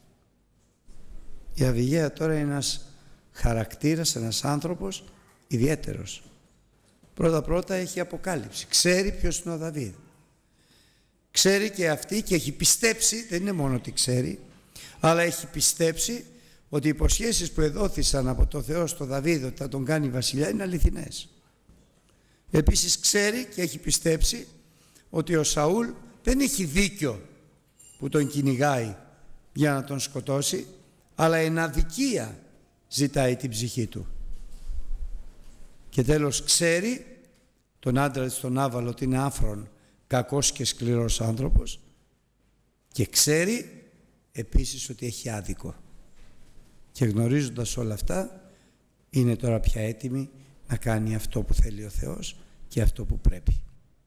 Η Αβιγαία τώρα είναι ένας χαρακτήρας, ένας άνθρωπος ιδιαίτερος. Πρώτα-πρώτα έχει αποκάλυψη. Ξέρει ποιος είναι ο Δαβίδ. Ξέρει και αυτή και έχει πιστέψει, δεν είναι μόνο ότι ξέρει, αλλά έχει πιστέψει ότι οι υποσχέσεις που εδόθησαν από το Θεό στο Δαβίδ ότι θα τον κάνει βασιλιά είναι αληθινές. Επίσης ξέρει και έχει πιστέψει ότι ο Σαούλ δεν έχει δίκιο που τον κυνηγάει για να τον σκοτώσει, αλλά εν αδικία ζητάει την ψυχή του. Και τέλος ξέρει τον άντρα της τον Νάβαλ ότι είναι άφρον, κακός και σκληρός άνθρωπος, και ξέρει επίσης ότι έχει άδικο. Και γνωρίζοντας όλα αυτά είναι τώρα πια έτοιμη να κάνει αυτό που θέλει ο Θεός και αυτό που πρέπει.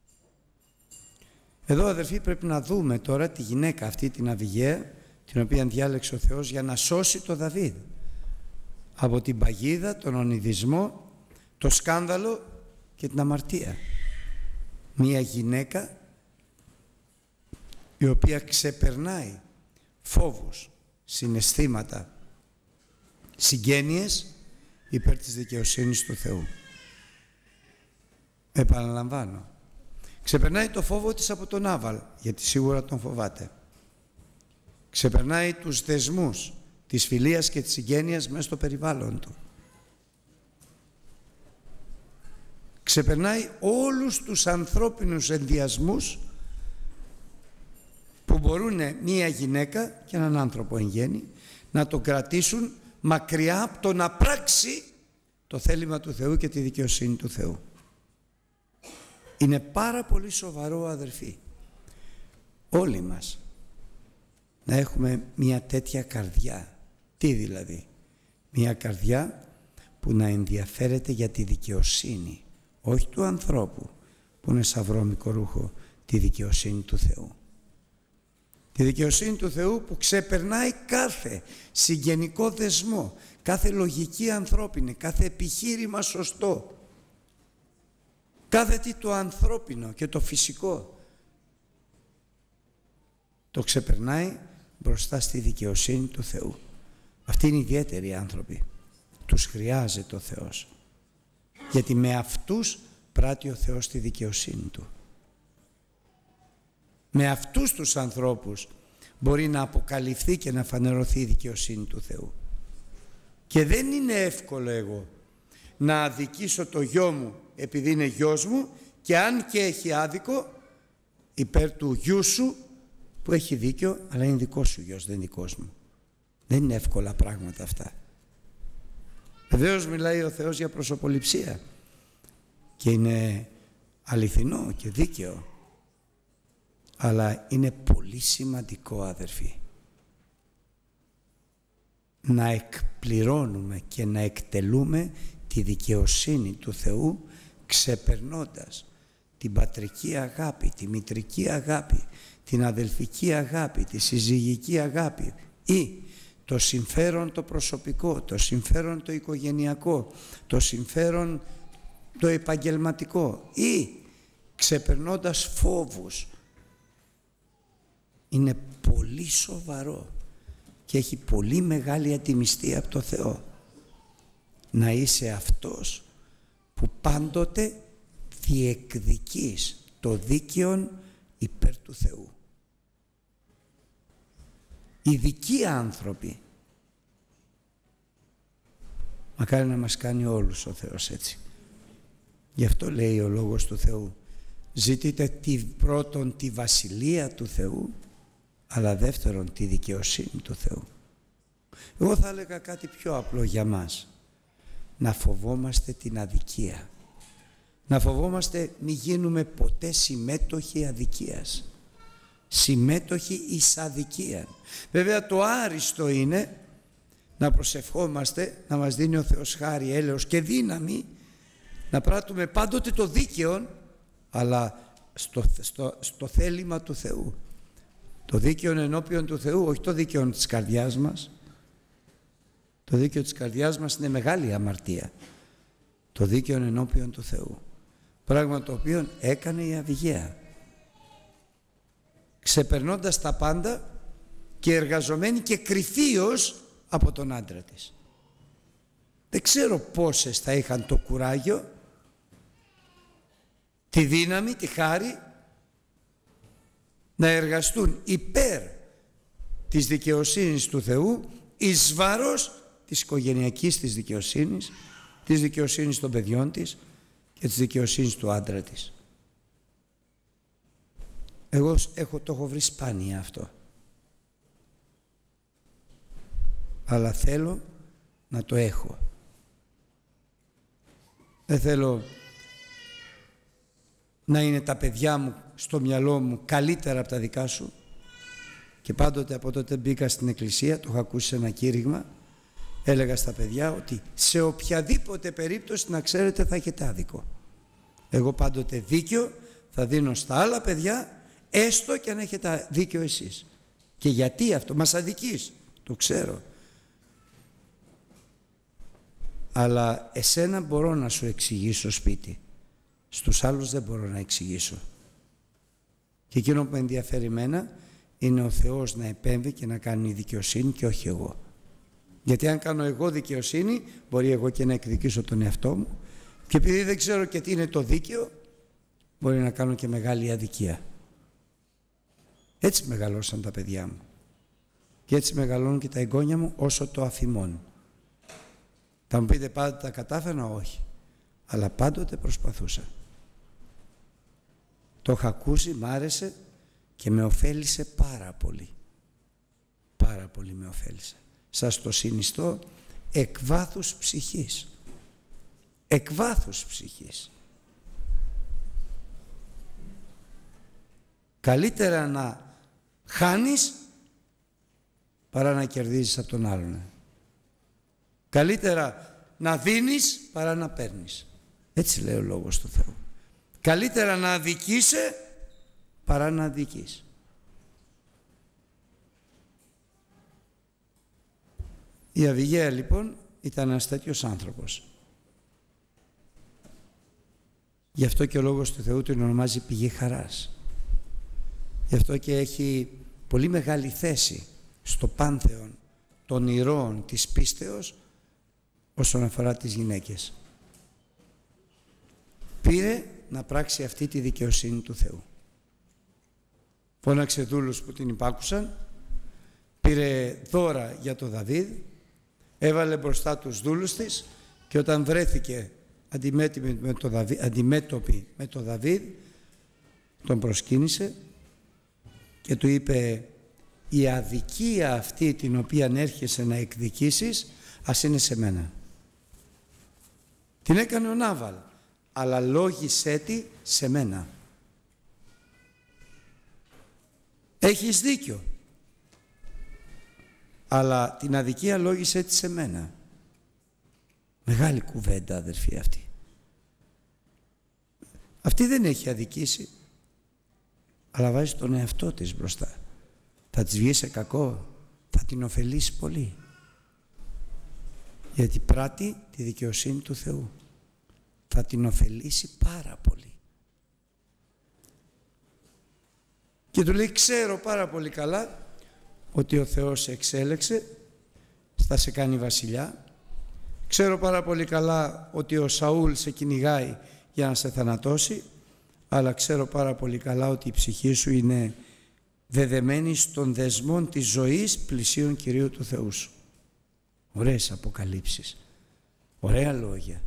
Εδώ αδερφοί πρέπει να δούμε τώρα τη γυναίκα αυτή την Αβιγαία, την οποία διάλεξε ο Θεός για να σώσει το Δαβίδ από την παγίδα, τον ονειδισμό, το σκάνδαλο και την αμαρτία. Μία γυναίκα η οποία ξεπερνάει φόβους, συναισθήματα, συγγένειες υπέρ της δικαιοσύνης του Θεού. Επαναλαμβάνω, ξεπερνάει το φόβο της από τον Νάβαλ, γιατί σίγουρα τον φοβάται. Ξεπερνάει τους δεσμούς της φιλίας και της συγγένειας μέσα στο περιβάλλον του. Ξεπερνάει όλους τους ανθρώπινους ενδιασμούς που μπορούν μία γυναίκα και έναν άνθρωπο εν γέννη να τον κρατήσουν μακριά από το να πράξει το θέλημα του Θεού και τη δικαιοσύνη του Θεού. Είναι πάρα πολύ σοβαρό, αδερφοί, όλοι μας να έχουμε μια τέτοια καρδιά. Τι δηλαδή? Μια καρδιά που να ενδιαφέρεται για τη δικαιοσύνη, όχι του ανθρώπου που είναι σαν βρώμικο ρούχο, τη δικαιοσύνη του Θεού. Τη δικαιοσύνη του Θεού που ξεπερνάει κάθε συγγενικό δεσμό, κάθε λογική ανθρώπινη, κάθε επιχείρημα σωστό, κάθε τι το ανθρώπινο και το φυσικό. Το ξεπερνάει μπροστά στη δικαιοσύνη του Θεού. Αυτοί είναι ιδιαίτεροι άνθρωποι. Τους χρειάζεται ο Θεός. Γιατί με αυτούς πράττει ο Θεός τη δικαιοσύνη Του. Με αυτούς τους ανθρώπους μπορεί να αποκαλυφθεί και να φανερωθεί η δικαιοσύνη του Θεού. Και δεν είναι εύκολο εγώ να αδικήσω το γιο μου επειδή είναι γιος μου και αν και έχει άδικο υπέρ του γιού σου που έχει δίκιο, αλλά είναι δικός σου γιος, δεν δικός μου. Δεν είναι εύκολα πράγματα αυτά. Βεβαίως μιλάει ο Θεός για προσωποληψία και είναι αληθινό και δίκαιο, αλλά είναι πολύ σημαντικό, αδερφοί, να εκπληρώνουμε και να εκτελούμε τη δικαιοσύνη του Θεού, ξεπερνώντας την πατρική αγάπη, τη μητρική αγάπη, την αδελφική αγάπη, τη συζυγική αγάπη ή το συμφέρον το προσωπικό, το συμφέρον το οικογενειακό, το συμφέρον το επαγγελματικό ή ξεπερνώντας φόβους. Είναι πολύ σοβαρό και έχει πολύ μεγάλη ατιμιστία από το Θεό να είσαι αυτός που πάντοτε διεκδικείς το δίκαιον υπέρ του Θεού. Ειδικοί άνθρωποι, μακάρι να μας κάνει όλους ο Θεός έτσι. Γι' αυτό λέει ο Λόγος του Θεού, ζητείτε τη, πρώτον τη βασιλεία του Θεού, αλλά δεύτερον τη δικαιοσύνη του Θεού. Εγώ θα έλεγα κάτι πιο απλό για μας. Να φοβόμαστε την αδικία. Να φοβόμαστε μη γίνουμε ποτέ συμμέτοχοι αδικίας. Συμμέτοχοι εις αδικία. Βέβαια το άριστο είναι να προσευχόμαστε, να μας δίνει ο Θεός χάρη, έλεος και δύναμη, να πράττουμε πάντοτε το δίκαιο, αλλά στο, στο, στο θέλημα του Θεού. Το δίκαιο ενώπιον του Θεού, όχι το δίκαιο της καρδιάς μας. Το δίκαιο της καρδιάς μας είναι μεγάλη αμαρτία. Το δίκαιο ενώπιον του Θεού. Πράγμα το οποίο έκανε η Αβιγαία. Ξεπερνώντας τα πάντα και εργαζομένη και κρυφίως από τον άντρα της. Δεν ξέρω πόσες θα είχαν το κουράγιο, τη δύναμη, τη χάρη να εργαστούν υπέρ της δικαιοσύνης του Θεού εις βάρος της οικογενειακής της δικαιοσύνης, της δικαιοσύνης των παιδιών της και της δικαιοσύνης του άντρα της. Εγώ έχω, το έχω βρει σπάνια αυτό. Αλλά θέλω να το έχω. Δεν θέλω να είναι τα παιδιά μου στο μυαλό μου καλύτερα από τα δικά σου. Και πάντοτε από τότε μπήκα στην εκκλησία, το έχω ακούσει σε ένα κήρυγμα, έλεγα στα παιδιά ότι σε οποιαδήποτε περίπτωση να ξέρετε θα έχετε άδικο. Εγώ πάντοτε δίκιο θα δίνω στα άλλα παιδιά, έστω και αν έχετε δίκιο εσείς. Και γιατί αυτό, μας αδικείς, το ξέρω. Αλλά εσένα μπορώ να σου εξηγήσω σπίτι, στους άλλους δεν μπορώ να εξηγήσω. Και εκείνο που με ενδιαφέρει εμένα είναι ο Θεός να επέμβει και να κάνει δικαιοσύνη και όχι εγώ. Γιατί αν κάνω εγώ δικαιοσύνη, μπορεί εγώ και να εκδικήσω τον εαυτό μου, και επειδή δεν ξέρω και τι είναι το δίκαιο, μπορεί να κάνω και μεγάλη αδικία. Έτσι μεγαλώσαν τα παιδιά μου. Και έτσι μεγαλώνουν και τα εγγόνια μου όσο το αφημώνουν. Θα μου πείτε πάντοτε τα κατάφερα, όχι. Αλλά πάντοτε προσπαθούσα. Το είχα ακούσει, μ' άρεσε και με ωφέλισε πάρα πολύ. Πάρα πολύ με ωφέλισε. Σας το συνιστώ εκ βάθους ψυχής. Εκ βάθους ψυχής. Καλύτερα να χάνεις παρά να κερδίζεις από τον άλλον. Καλύτερα να δίνεις παρά να παίρνεις. Έτσι λέει ο Λόγος του Θεού. Καλύτερα να αδικείσαι παρά να αδικείς. Η Αβιγαία λοιπόν ήταν ένας τέτοιος άνθρωπος. Γι' αυτό και ο Λόγος του Θεού την ονομάζει πηγή χαράς. Γι' αυτό και έχει πολύ μεγάλη θέση στο πάνθεον των ηρώων της πίστεως όσον αφορά τις γυναίκες. Πήρε να πράξει αυτή τη δικαιοσύνη του Θεού. Φώναξε δούλους που την υπάκουσαν, πήρε δώρα για τον Δαβίδ, έβαλε μπροστά τους δούλους της και όταν βρέθηκε αντιμέτωπη με τον Δαβίδ, αντιμέτωπη με τον Δαβίδ, τον προσκύνησε και του είπε, η αδικία αυτή την οποία έρχεσαι να εκδικήσεις, ας είναι σε μένα. Την έκανε ο Νάβαλ, αλλά λόγησέ τη σε μένα. Έχεις δίκιο, αλλά την αδικία λόγησέ τη σε μένα. Μεγάλη κουβέντα, αδερφοί, αυτή. Αυτή δεν έχει αδικήσει, αλλά βάζει τον εαυτό της μπροστά. Θα της βγει σε κακό? θα την ωφελήσει πολύ. Γιατί πράττει τη δικαιοσύνη του Θεού. Θα την ωφελήσει πάρα πολύ. Και του λέει, ξέρω πάρα πολύ καλά ότι ο Θεός σε εξέλεξε, θα σε κάνει βασιλιά. Ξέρω πάρα πολύ καλά ότι ο Σαούλ σε κυνηγάει για να σε θανατώσει, αλλά ξέρω πάρα πολύ καλά ότι η ψυχή σου είναι δεδεμένη στον δεσμόν της ζωής πλησίον Κυρίου του Θεού σου. Ωραίες αποκαλύψεις, ωραία λόγια.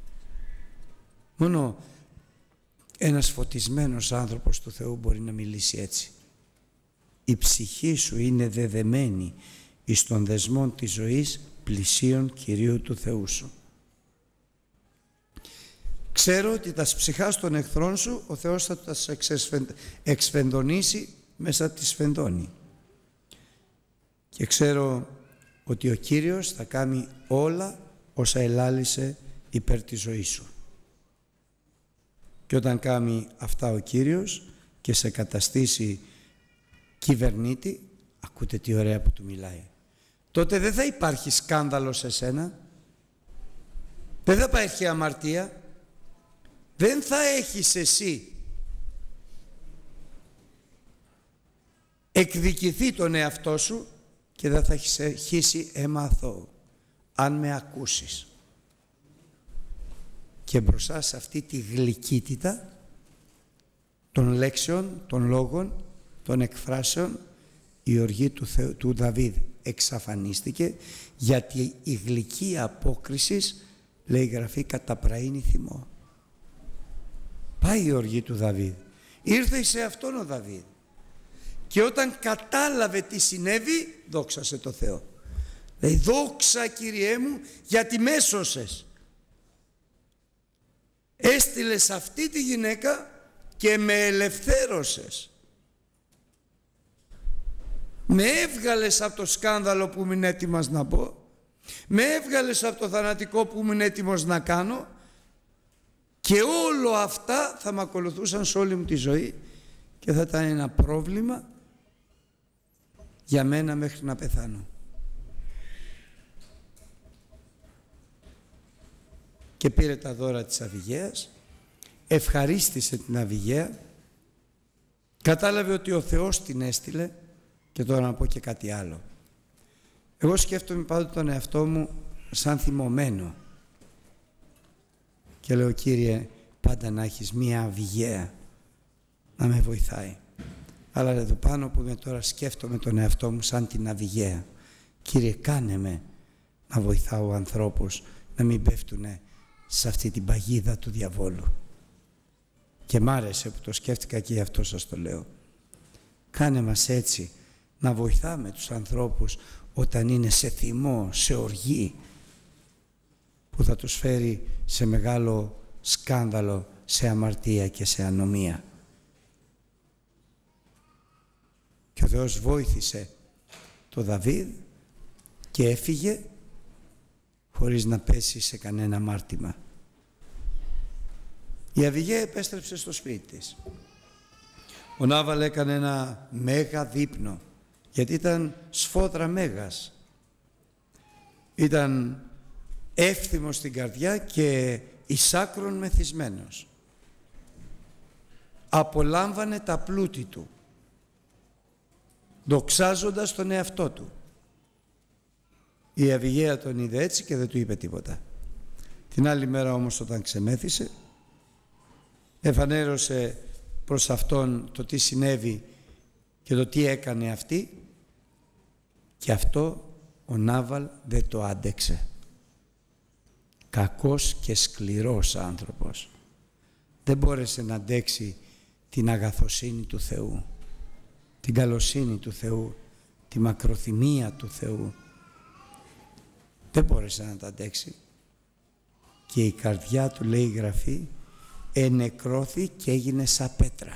Μόνο ένας φωτισμένος άνθρωπος του Θεού μπορεί να μιλήσει έτσι. Η ψυχή σου είναι δεδεμένη εις των δεσμών της ζωής πλησίον Κυρίου του Θεού σου. Ξέρω ότι τα ψυχάς των εχθρών σου ο Θεός θα τα εξφενδονήσει μέσα τη σφενδόνη. Και ξέρω ότι ο Κύριος θα κάνει όλα όσα ελάλησε υπέρ της ζωής σου. Και όταν κάνει αυτά ο Κύριος και σε καταστήσει κυβερνήτη, ακούτε τι ωραία που του μιλάει, τότε δεν θα υπάρχει σκάνδαλο σε σένα, δεν θα υπάρχει αμαρτία, δεν θα έχεις εσύ εκδικηθεί τον εαυτό σου και δεν θα έχεις χύσει αίμα αθώου, αν με ακούσεις. Και μπροστά σε αυτή τη γλυκύτητα των λέξεων, των λόγων, των εκφράσεων, η οργή του, Θεού, του Δαβίδ εξαφανίστηκε, γιατί η γλυκή απόκριση, λέει η Γραφή, καταπραίνει θυμό. Πάει η οργή του Δαβίδ. Ήρθε σε αυτόν ο Δαβίδ. Και όταν κατάλαβε τι συνέβη, δόξασε το Θεό. Λέει, δόξα Κύριέ μου, γιατί με έσωσες. Έστειλες αυτή τη γυναίκα και με ελευθέρωσες. Με έβγαλες από το σκάνδαλο που ήμουν έτοιμος να μπω. Με έβγαλες από το θανατικό που ήμουν έτοιμος να κάνω. Και όλο αυτά θα με ακολουθούσαν σε όλη μου τη ζωή και θα ήταν ένα πρόβλημα για μένα μέχρι να πεθάνω. Και πήρε τα δώρα της Αβιγαίας, ευχαρίστησε την Αβιγαία, κατάλαβε ότι ο Θεός την έστειλε. Και τώρα να πω και κάτι άλλο. Εγώ σκέφτομαι πάντοτε τον εαυτό μου σαν θυμωμένο και λέω, Κύριε, πάντα να έχεις μία Αβιγαία να με βοηθάει. Αλλά εδώ πάνω που είμαι τώρα σκέφτομαι τον εαυτό μου σαν την Αβιγαία. Κύριε, κάνε με να βοηθάω ανθρώπους να μην πέφτουνε σε αυτή την παγίδα του διαβόλου. Και μ' άρεσε που το σκέφτηκα και γι' αυτό σας το λέω. Κάνε μας έτσι να βοηθάμε τους ανθρώπους όταν είναι σε θυμό, σε οργή, που θα τους φέρει σε μεγάλο σκάνδαλο, σε αμαρτία και σε ανομία. Και ο Θεός βοήθησε το Δαβίδ και έφυγε χωρίς να πέσει σε κανένα αμάρτημα. Η Αβιγαία επέστρεψε στο σπίτι της. Ο Νάβαλ έκανε ένα μέγα δείπνο, γιατί ήταν σφόδρα μέγας. Ήταν εύθυμος στην καρδιά και εις άκρον μεθυσμένος. Απολάμβανε τα πλούτη του, δοξάζοντας τον εαυτό του. Η Αβιγαία τον είδε έτσι και δεν του είπε τίποτα. Την άλλη μέρα όμως, όταν ξεμέθησε, εφανέρωσε προς αυτόν το τι συνέβη και το τι έκανε αυτή, και αυτό ο Νάβαλ δεν το άντεξε. Κακός και σκληρός άνθρωπος. Δεν μπόρεσε να αντέξει την αγαθοσύνη του Θεού, την καλοσύνη του Θεού, τη μακροθυμία του Θεού. Δεν μπόρεσε να τα αντέξει. Και η καρδιά του, λέει η Γραφή, ενεκρώθη και έγινε σαν πέτρα.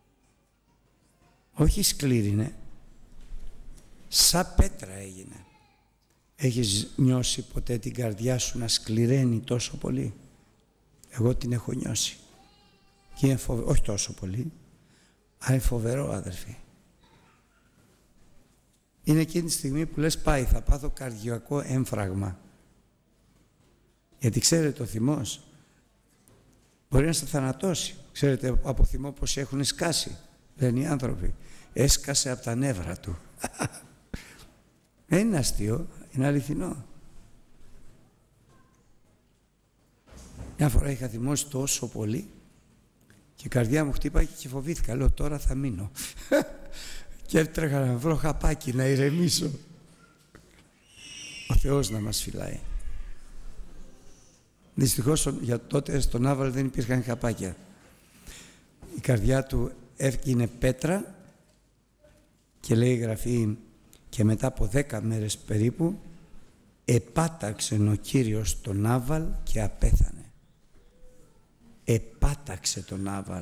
Όχι σκλήρινε, σαν πέτρα έγινε. Έχεις νιώσει ποτέ την καρδιά σου να σκληραίνει τόσο πολύ? Εγώ την έχω νιώσει. Και είναι φοβερό, όχι τόσο πολύ, αλλά είναι φοβερό, αδερφοί. είναι εκείνη τη στιγμή που λες πάει, θα πάθω καρδιακό έμφραγμα. Γιατί ξέρετε, ο θυμός μπορεί να σε θανατώσει. Ξέρετε από θυμό πως έχουν σκάσει, λένε οι άνθρωποι. Έσκασε από τα νεύρα του. Δεν είναι αστείο, είναι αληθινό. Μια φορά είχα θυμώσει τόσο πολύ και η καρδιά μου χτύπαγε και φοβήθηκα. Λέω τώρα θα μείνω. Και έτρεχα να βρω χαπάκι να ηρεμήσω. Ο Θεός να μας φυλάει. Δυστυχώς για τότε στον Νάβαλ δεν υπήρχαν χαπάκια. Η καρδιά του έγινε πέτρα και λέει η Γραφή και μετά από δέκα μέρες περίπου επάταξε ο Κύριος τον Νάβαλ και απέθανε. Επάταξε τον Νάβαλ.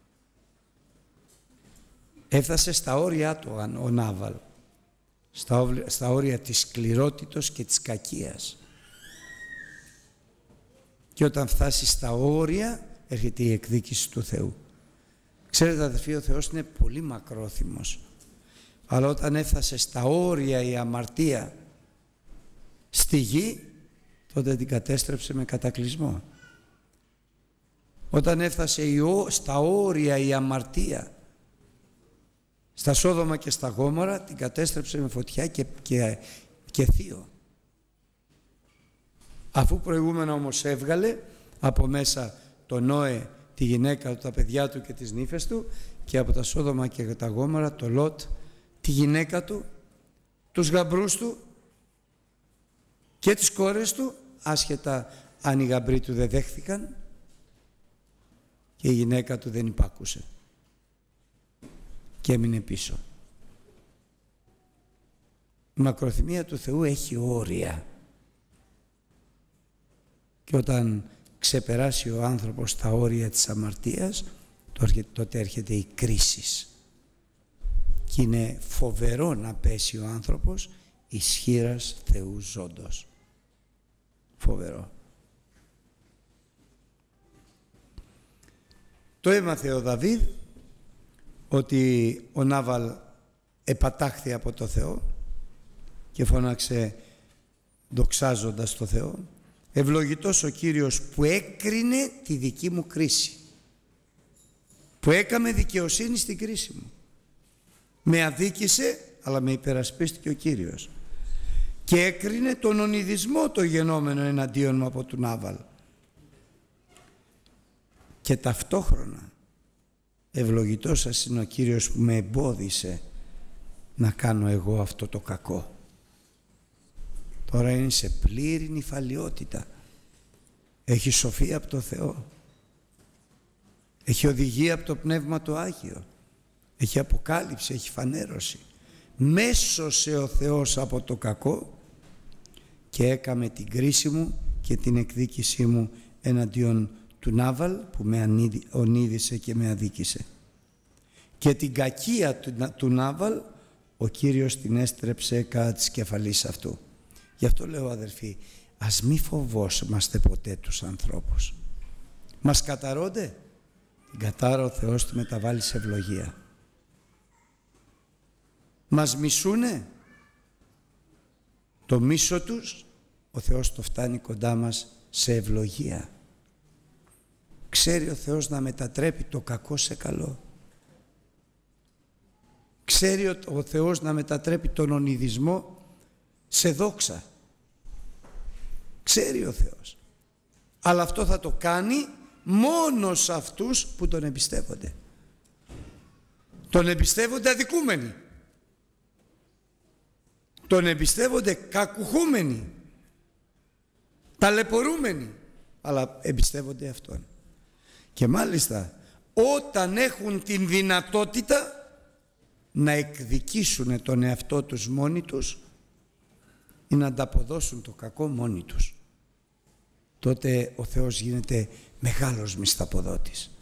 Έφτασε στα όρια του ο Νάβαλ, στα, στα όρια της σκληρότητος και της κακίας. Και όταν φτάσει στα όρια έρχεται η εκδίκηση του Θεού. Ξέρετε αδελφοί, ο Θεός είναι πολύ μακρόθυμος. Αλλά όταν έφτασε στα όρια η αμαρτία στη γη, τότε την κατέστρεψε με κατακλυσμό. Όταν έφτασε στα όρια η αμαρτία στα Σόδομα και στα Γόμορα, την κατέστρεψε με φωτιά και, και, και θείο. Αφού προηγούμενα όμως έβγαλε από μέσα τον Νόε, τη γυναίκα του, τα παιδιά του και τις νύφες του, και από τα Σόδομα και τα Γόμορα το Λότ, τη γυναίκα του, τους γαμπρούς του και τις κόρες του, άσχετα αν οι γαμπροί του δεν δέχθηκαν, και η γυναίκα του δεν υπάκουσε και έμεινε πίσω. Η μακροθυμία του Θεού έχει όρια και όταν ξεπεράσει ο άνθρωπος τα όρια της αμαρτίας, τότε έρχεται η κρίση. Και είναι φοβερό να πέσει ο άνθρωπος ισχύρας Θεού ζώντος. Φοβερό. Το έμαθε ο Δαβίδ ότι ο Νάβαλ επατάχθη από το Θεό και φώναξε δοξάζοντας το Θεό, ευλογητός ο Κύριος που έκρινε τη δική μου κρίση, που έκαμε δικαιοσύνη στην κρίση μου. Με αδίκησε, αλλά με υπερασπίστηκε ο Κύριος και έκρινε τον ονειδισμό το γενόμενο εναντίον μου από τον Νάβαλ. Και ταυτόχρονα ευλογητός σας είναι ο Κύριος που με εμπόδισε να κάνω εγώ αυτό το κακό. Τώρα είναι σε πλήρη νηφαλιότητα. Έχει σοφία από το Θεό. Έχει οδηγία από το Πνεύμα το Άγιο. Έχει αποκάλυψη, έχει φανέρωση. Μέσωσε ο Θεός από το κακό και έκαμε την κρίση μου και την εκδίκησή μου εναντίον του Νάβαλ που με ονείδησε και με αδίκησε. Και την κακία του, του Νάβαλ ο Κύριος την έστρεψε κατά της κεφαλής αυτού. Γι' αυτό λέω αδερφοί, ας μη φοβόμαστε ποτέ τους ανθρώπους. Μας καταρώνται, την κατάρα ο Θεός του μεταβάλλει σε ευλογία. Μας μισούνε, το μίσο τους ο Θεός το φτάνει κοντά μας σε ευλογία. Ξέρει ο Θεός να μετατρέπει το κακό σε καλό. Ξέρει ο Θεός να μετατρέπει τον ονειδισμό σε δόξα. Ξέρει ο Θεός. Αλλά αυτό θα το κάνει μόνο σε αυτούς που τον εμπιστεύονται. Τον εμπιστεύονται αδικούμενοι. Τον εμπιστεύονται κακουχούμενοι. Ταλαιπωρούμενοι. Αλλά εμπιστεύονται Αυτόν. Και μάλιστα όταν έχουν την δυνατότητα να εκδικήσουν τον εαυτό τους μόνοι τους ή να ανταποδώσουν το κακό μόνοι τους, τότε ο Θεός γίνεται μεγάλος μισθαποδότης.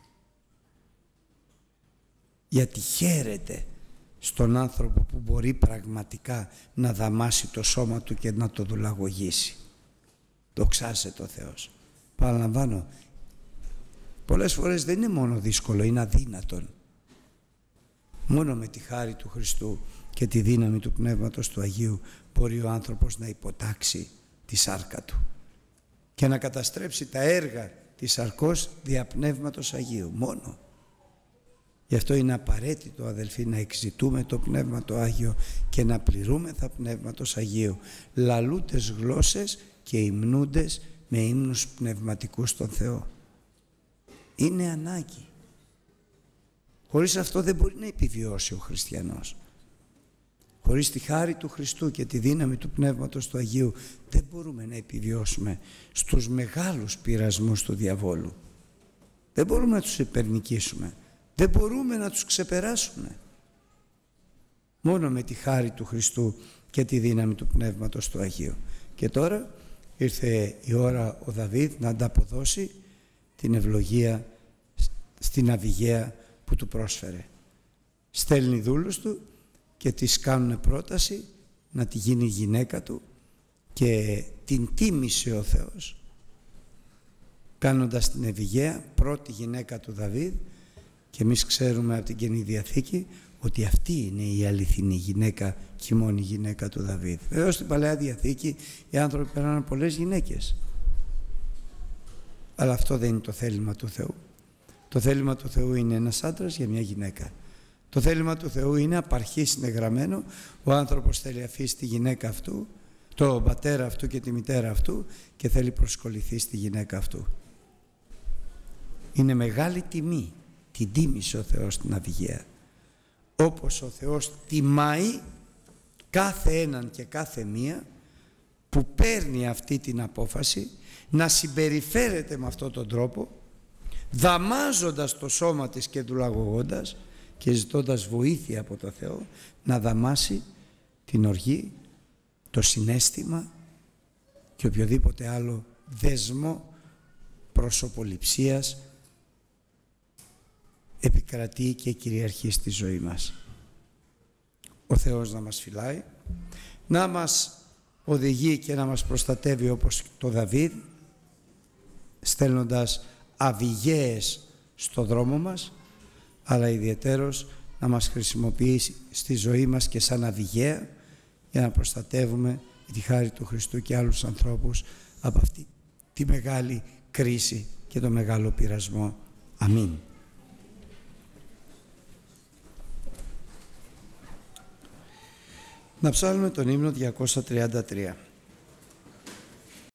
Γιατί χαίρεται στον άνθρωπο που μπορεί πραγματικά να δαμάσει το σώμα του και να το δουλαγωγήσει. Δοξάζεται ο Θεός. Παραλαμβάνω, πολλές φορές δεν είναι μόνο δύσκολο, είναι αδύνατον. Μόνο με τη χάρη του Χριστού και τη δύναμη του Πνεύματος του Αγίου μπορεί ο άνθρωπος να υποτάξει τη σάρκα του και να καταστρέψει τα έργα της σαρκός δια Πνεύματος Αγίου μόνο. Γι' αυτό είναι απαραίτητο, αδελφοί, να εξητούμε το Πνεύμα το Άγιο και να πληρούμεθα Πνεύματος Αγίου, λαλούτες γλώσσες και υμνούντες με ύμνους πνευματικούς στον Θεό. Είναι ανάγκη. Χωρίς αυτό δεν μπορεί να επιβιώσει ο χριστιανός. Χωρίς τη χάρη του Χριστού και τη δύναμη του Πνεύματος του Αγίου δεν μπορούμε να επιβιώσουμε στους μεγάλους πειρασμούς του διαβόλου. Δεν μπορούμε να τους υπερνικήσουμε. Δεν μπορούμε να τους ξεπεράσουμε. Μόνο με τη χάρη του Χριστού και τη δύναμη του Πνεύματος του Αγίου. Και τώρα ήρθε η ώρα ο Δαβίδ να ανταποδώσει την ευλογία στην Αβιγαία που του πρόσφερε. Στέλνει δούλους του και της κάνουν πρόταση να τη γίνει γυναίκα του και την τίμησε ο Θεός κάνοντας την Αβιγαία πρώτη γυναίκα του Δαβίδ. Και εμείς ξέρουμε από την Καινή Διαθήκη ότι αυτή είναι η αληθινή γυναίκα και η μόνη γυναίκα του Δαβίδ. Βέβαια στην Παλαιά Διαθήκη οι άνθρωποι περνάνε πολλές γυναίκες. Αλλά αυτό δεν είναι το θέλημα του Θεού. Το θέλημα του Θεού είναι ένας άντρας για μια γυναίκα. Το θέλημα του Θεού είναι απ' αρχής συνεγραμμένο. Ο άνθρωπος θέλει αφήσει τη γυναίκα αυτού, τον πατέρα αυτού και τη μητέρα αυτού και θέλει προσκολληθεί στη γυναίκα αυτού. Είναι μεγάλη τιμή. Την τίμησε ο Θεός στην Αβιγαία. Όπως ο Θεός τιμάει κάθε έναν και κάθε μία που παίρνει αυτή την απόφαση να συμπεριφέρεται με αυτόν τον τρόπο, δαμάζοντας το σώμα της και δουλαγωγώντας και ζητώντας βοήθεια από το Θεό να δαμάσει την οργή, το συναίσθημα και οποιοδήποτε άλλο δεσμό προσωποληψίας επικρατεί και κυριαρχεί στη ζωή μας. Ο Θεός να μας φυλάει, να μας οδηγεί και να μας προστατεύει όπως το Δαβίδ, στέλνοντας Αβιγαίες στο δρόμο μας, αλλά ιδιαιτέρως να μας χρησιμοποιήσει στη ζωή μας και σαν Αβιγαία για να προστατεύουμε με τη χάρη του Χριστού και άλλους ανθρώπους από αυτή τη μεγάλη κρίση και το μεγάλο πειρασμό. Αμήν. Να ψάλουμε τον ύμνο διακόσια τριάντα τρία.